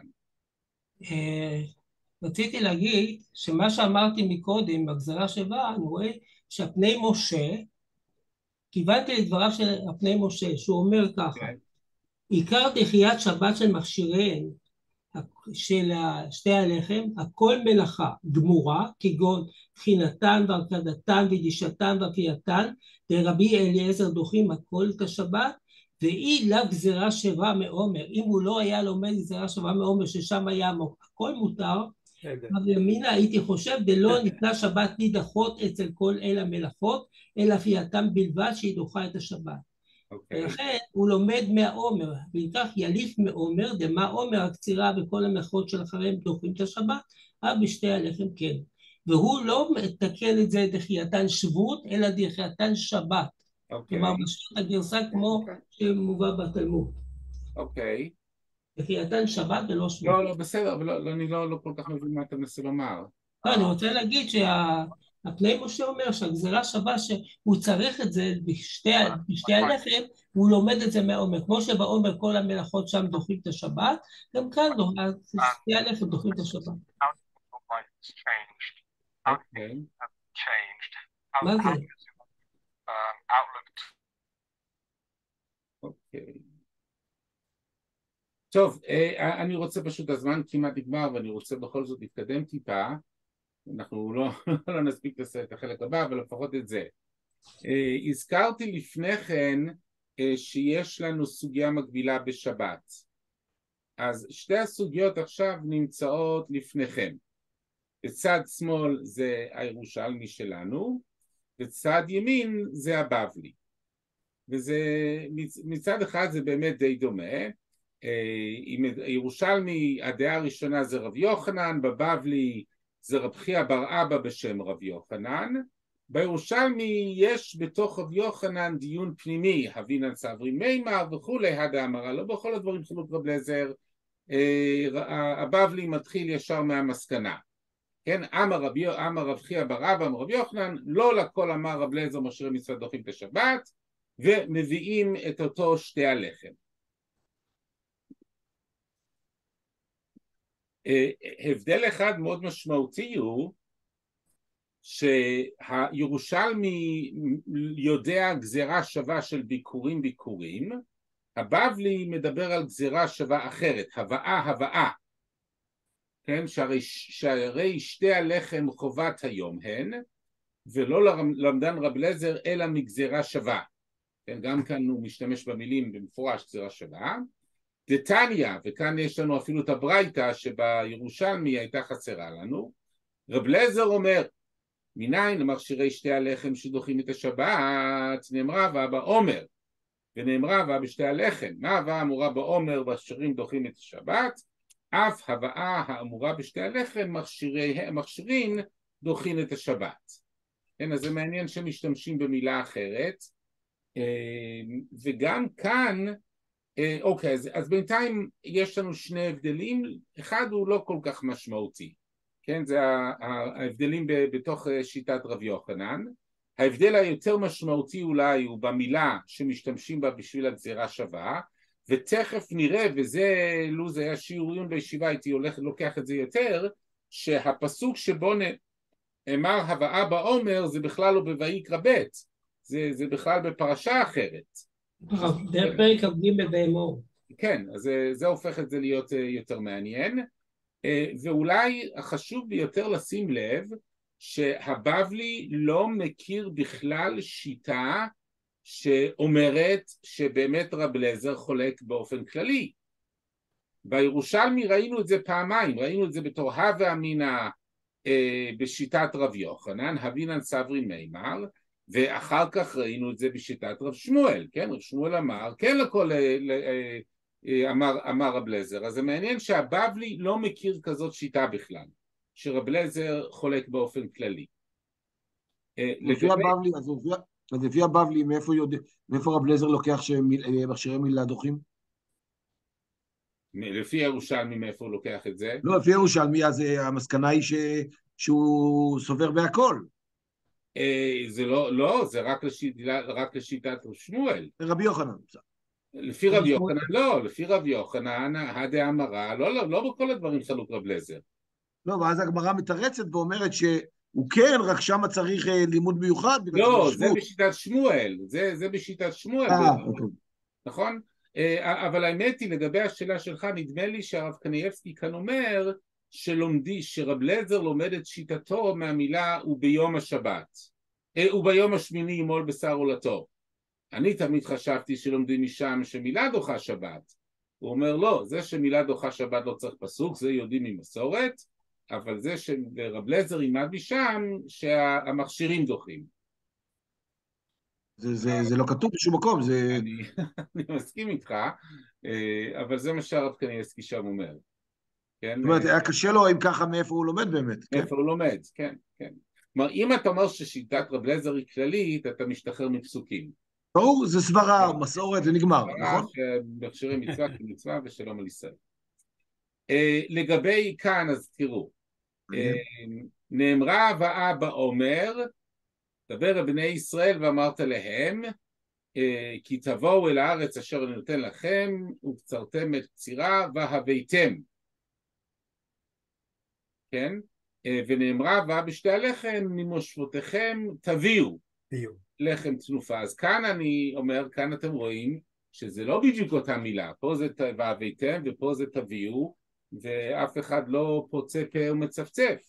רציתי להגיד שמה שאמרתי מקודם בגזרה שווה, אני רואה שהפני משה, כיוונתי לדבריו של הפני משה, שהוא אומר ככה, עיקר דחיית שבת של מכשיריהן, של שתי הלחם, הכל מלאכה גמורה, כגון תחינתן והרכדתן ודישתן ואפייתן, לרבי אליעזר דוחים הכל את השבת, והיא לה גזירה שווה מעומר. אם הוא לא היה לומד גזירה שווה מעומר, ששם היה הכל מותר, אבל ימינה הייתי חושב, ולא ניתנה שבת להידחות אצל כל אל המלאכות, אלא אפייתם בלבד שהיא דוחה את השבת. ולכן הוא לומד מהעומר, ולכך יליף מעומר, דמה עומר הקצירה וכל המלאכות של אחריהם דוחים את השבת, אבל בשתי הלחם כן. והוא לא מתקן את זה דחייתן שבות, אלא דחייתן שבת. כלומר, משאיר את הגרסה כמו שמובא בתלמוד. אוקיי. דחייתן שבת ולא שבות. לא, לא, בסדר, אבל אני לא כל כך מבין מה אתה מנסה לומר. לא, אני רוצה להגיד שה... הפני משה אומר שהגזירה שווה שהוא צריך את זה בשתי, בשתי הלחם, הוא לומד את זה מהעומר. כמו שבעומר כל המלאכות שם דוחים את השבת, גם כאן בשתי הלחם דוחים את השבת. מה זה? אוקיי. טוב, אני רוצה פשוט, הזמן כמעט נגמר, ואני רוצה בכל זאת להתקדם טיפה. אנחנו לא, לא נספיק את החלק הבא, אבל לפחות את זה. הזכרתי לפני כן שיש לנו סוגיה מקבילה בשבת. אז שתי הסוגיות עכשיו נמצאות לפניכם. בצד שמאל זה הירושלמי שלנו, בצד ימין זה הבבלי. וזה, מצד אחד זה באמת די דומה. הירושלמי, הדעה הראשונה זה רב יוחנן, בבבלי זה רב חייא בר אבא בשם רב יוחנן. בירושלמי יש בתוך רב יוחנן דיון פנימי, הבינן סברי מימר וכולי, הדה אמרה, לא בכל הדברים חילוק רב אליעזר, הבבלי מתחיל ישר מהמסקנה. כן, אמר רב, אמר רב חייא בר אבא, אמר רב יוחנן, לא לכל אמר רב אליעזר משאירים מצוות דוחים את השבת, ומביאים את אותו שתי הלחם. הבדל אחד מאוד משמעותי הוא שהירושלמי יודע גזירה שווה של ביקורים ביקורים, הבבלי מדבר על גזירה שווה אחרת, הבאה הבאה, כן, שהרי, שהרי שתי הלחם חובת היום הן, ולא למדן רב אליעזר אלא מגזירה שווה, כן, גם כאן הוא משתמש במילים במפורש גזירה שווה. דתניא, וכאן יש לנו אפילו את הברייתא שבירושלמי הייתה חסרה לנו, רב אליעזר אומר, מניין למכשירי שתי הלחם שדוחים את השבת, נאמרה בה בעומר, ונאמרה בה בשתי הלחם, מה הבאה אמורה בעומר והשרים דוחים את השבת, אף הבאה האמורה בשתי הלחם מכשירי, מכשירים דוחים את השבת. כן, אז זה מעניין שמשתמשים במילה אחרת, וגם כאן, אוקיי, אז, אז בינתיים יש לנו שני הבדלים, אחד הוא לא כל כך משמעותי, כן, זה ההבדלים בתוך שיטת רב יוחנן, ההבדל היותר משמעותי אולי הוא במילה שמשתמשים בה בשביל הגזירה שווה, ותכף נראה, וזה, לו זה היה שיעורים בישיבה, הייתי הולך לוקח את זה יותר, שהפסוק שבו נאמר הבאה בעומר, זה בכלל לא בויקרא ב', זה, זה בכלל בפרשה אחרת. פרק ג' באמור. כן, אז זה, זה הופך את זה להיות יותר מעניין, ואולי החשוב ביותר לשים לב, שהבבלי לא מכיר בכלל שיטה שאומרת שבאמת רב אליעזר חולק באופן כללי. בירושלמי ראינו את זה פעמיים, ראינו את זה בתור הווה אמינא אה, בשיטת רב יוחנן, הבינן סברי מימר, ואחר כך ראינו את זה בשיטת רב שמואל, כן? רב שמואל אמר, כן לכל אה, אה, אמר, אמר רב אליעזר, אז זה מעניין שהבבלי לא מכיר כזאת שיטה בכלל. שרב אליעזר חולק באופן כללי. לפי הבבלי, אז לפי הבבלי, מאיפה רב אליעזר לוקח שמכשירי מילה דוחים? לפי ירושלמי מאיפה הוא לוקח את זה? לא, לפי ירושלמי, אז המסקנה היא שהוא סובר בהכל. זה לא, לא, זה רק לשיטת רב שמואל. רבי יוחנן. לפי רבי יוחנן, לא, לפי רבי יוחנן, הדעה אמרה, לא, לא, לא בכל הדברים חלוק רב אליעזר. לא, ואז הגמרא מתרצת ואומרת שהוא כן, רק שם צריך לימוד מיוחד. לא, זה בשיטת שמואל, זה, זה בשיטת שמואל, נכון? אבל האמת היא, לגבי השאלה שלך, נדמה לי שהרב קנייבסקי כאן אומר, שלומדי, שרב אליעזר לומד את שיטתו מהמילה וביום השבת, וביום השמיני ימול בשר עולתו. אני תמיד חשבתי שלומדים משם שמילה דוחה שבת. הוא אומר לא, זה שמילה דוחה שבת לא צריך פסוק, זה יודעים ממסורת, אבל זה שרב אליעזר ילמד משם שהמכשירים דוחים. זה, זה, זה לא כתוב בשום מקום, זה... אני, אני מסכים איתך, אבל זה מה שהרב קנייבסקי שם אומר. כן? זאת אומרת, היה קשה לו אם ככה מאיפה הוא לומד באמת. מאיפה כן? הוא לומד, כן, כן. כלומר, אם אתה אומר ששיטת רב אליעזר היא כללית, אתה משתחרר מפסוקים. ברור, זה סברה, מסורת, זה נגמר, נכון? שמכשירי מצווה כמצווה ושלום על ישראל. לגבי כאן, אז תראו, נאמרה הבאה בעומר, דבר בני ישראל ואמרת להם, כי תבואו אל הארץ אשר אני נותן לכם, וקצרתם את קצירה והבאתם. כן? ונאמרה הבאה בשתי הלחם, ממושבותיכם תביאו לחם צנופה. אז כאן אני אומר, כאן אתם רואים, שזה לא בדיוק אותה מילה, פה זה והבאתם ופה זה תביאו, ואף אחד לא פוצה פה ומצפצף.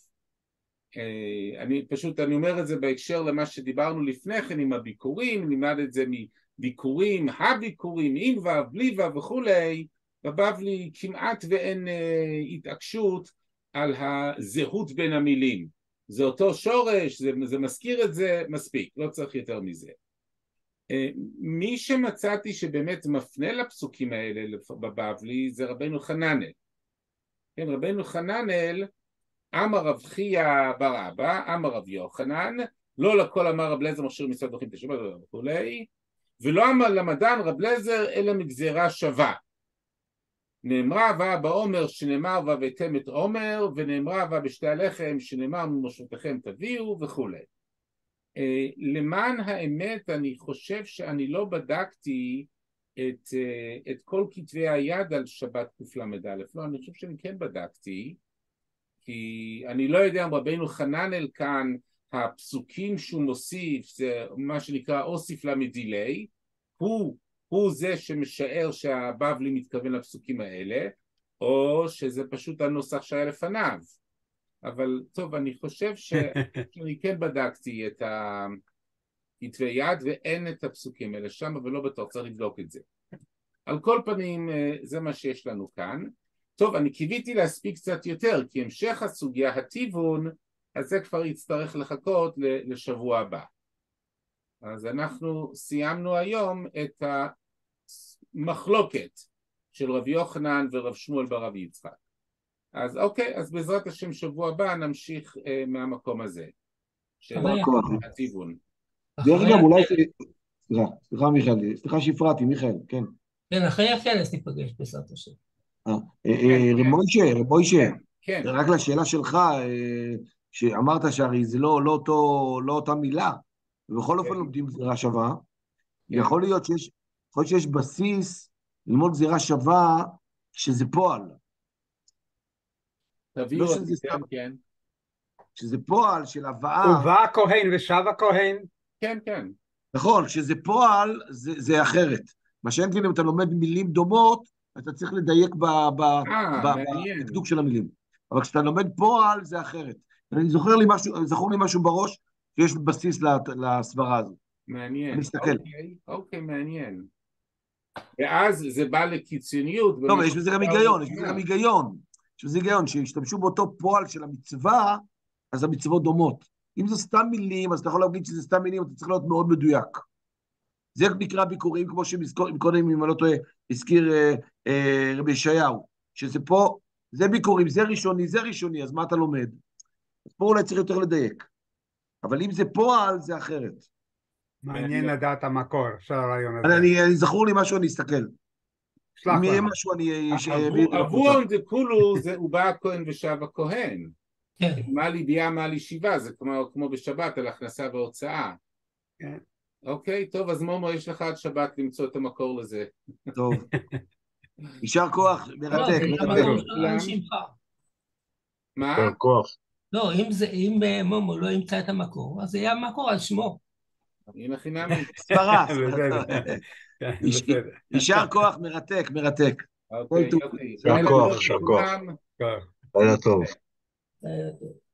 אני פשוט, אני אומר את זה בהקשר למה שדיברנו לפני כן עם הביקורים, נלמד את זה מביקורים, הביקורים, עם וו, בלי וו וכולי, בבבלי כמעט ואין התעקשות על הזהות בין המילים. זה אותו שורש, זה, זה מזכיר את זה, מספיק, לא צריך יותר מזה. מי שמצאתי שבאמת מפנה לפסוקים האלה בבבלי זה רבנו חננאל. כן, רבנו חננאל, אמר רב חייא בר אבא, אמר רב יוחנן, לא לכל אמר רב אליעזר מכשיר מצוות דוחים את השבת וכולי, ולא אמר למדן רב אליעזר אלא מגזירה שווה. נאמרה הבאה בעומר שנאמר והבאתם את עומר, ונאמרה הבאה בשתי הלחם שנאמר ממושבותיכם תביאו וכולי. למען האמת אני חושב שאני לא בדקתי את, את כל כתבי היד על שבת קל"א, לא, אני חושב שאני כן בדקתי, כי אני לא יודע אם רבנו חננאל כאן, הפסוקים שהוא מוסיף, זה מה שנקרא אוסיף למדילי, הוא, הוא זה שמשער שהבבלי מתכוון לפסוקים האלה, או שזה פשוט הנוסח שהיה לפניו. אבל טוב, אני חושב שאני כן בדקתי את כתבי יד ואין את הפסוקים האלה שם, אבל לא בטוח, צריך לבדוק את זה. על כל פנים, זה מה שיש לנו כאן. טוב, אני קיוויתי להספיק קצת יותר, כי המשך הסוגיה הטיבון, אז זה כבר יצטרך לחכות לשבוע הבא. אז אנחנו סיימנו היום את המחלוקת של רב יוחנן ורב שמואל ברב יצחק. אז אוקיי, אז בעזרת השם שבוע הבא נמשיך אה, מהמקום הזה. של הטיבון. דרך אגב, אולי... סליחה, סליחה מיכאל, סליחה שהפרעתי, מיכאל, כן. כן, אחרי הכנס ניפגש בעזרת השם. רב מוישה, רב מוישה, רק לשאלה שלך, שאמרת שהרי זה לא אותה מילה, ובכל אופן לומדים גזירה שווה, כן. יכול להיות שיש, יכול להיות שיש בסיס ללמוד גזירה שווה, שזה פועל. תביאו לא אותי, שזה כן, סתם, כן. שזה פועל של הבאה, ובא הכהן ושב הכהן. כן, כן. נכון, כשזה פועל, זה, זה אחרת. מה שאין כן, אם אתה לומד מילים דומות, אתה צריך לדייק ב, ב, אה, ב, מעניין. בדקדוק של המילים. אבל כשאתה לומד פועל, זה אחרת. אני זוכר לי משהו, זכור לי משהו בראש, שיש בסיס לסברה הזו. מעניין. אני אסתכל. אוקיי, אוקיי, מעניין. ואז זה בא לקיצוניות. לא, אבל יש בזה גם היגיון, יש בזה גם היגיון. יש בזה היגיון, שהשתמשו באותו פועל של המצווה, אז המצוות דומות. אם זה סתם מילים, אז אתה יכול להגיד שזה סתם מילים, אתה צריך להיות מאוד מדויק. זה נקרא ביקורים, כמו שקודם, אם אני לא טועה, הזכיר אה, אה, רבי ישעיהו, שזה פה, זה ביקורים, זה ראשוני, זה ראשוני, אז מה אתה לומד? אז פה אולי צריך יותר לדייק. אבל אם זה פועל, זה אחרת. מעניין לדעת המקור של הרעיון הזה. אני, אני זכור לי משהו, אני אסתכל. אם יהיה לנו. משהו, אני... עבור זה כולו, הוא בא הכהן ושב הכהן. כן. מה לי ביאה, מה לי שיבה, זה כמו, כמו בשבת, על הכנסה והוצאה. כן. אוקיי, טוב, אז מומו, יש לך עד שבת למצוא את המקור לזה. טוב. יישר כוח, מרתק, מרתק. מה? יישר כוח. לא, אם זה, אם מומו לא ימצא את המקור, אז זה יהיה המקור על שמו. הנה חינמי. ספרה. בסדר. יישר כוח, מרתק, מרתק. אוקיי, יופי. יישר כוח, יישר כוח. לילה טוב. אה,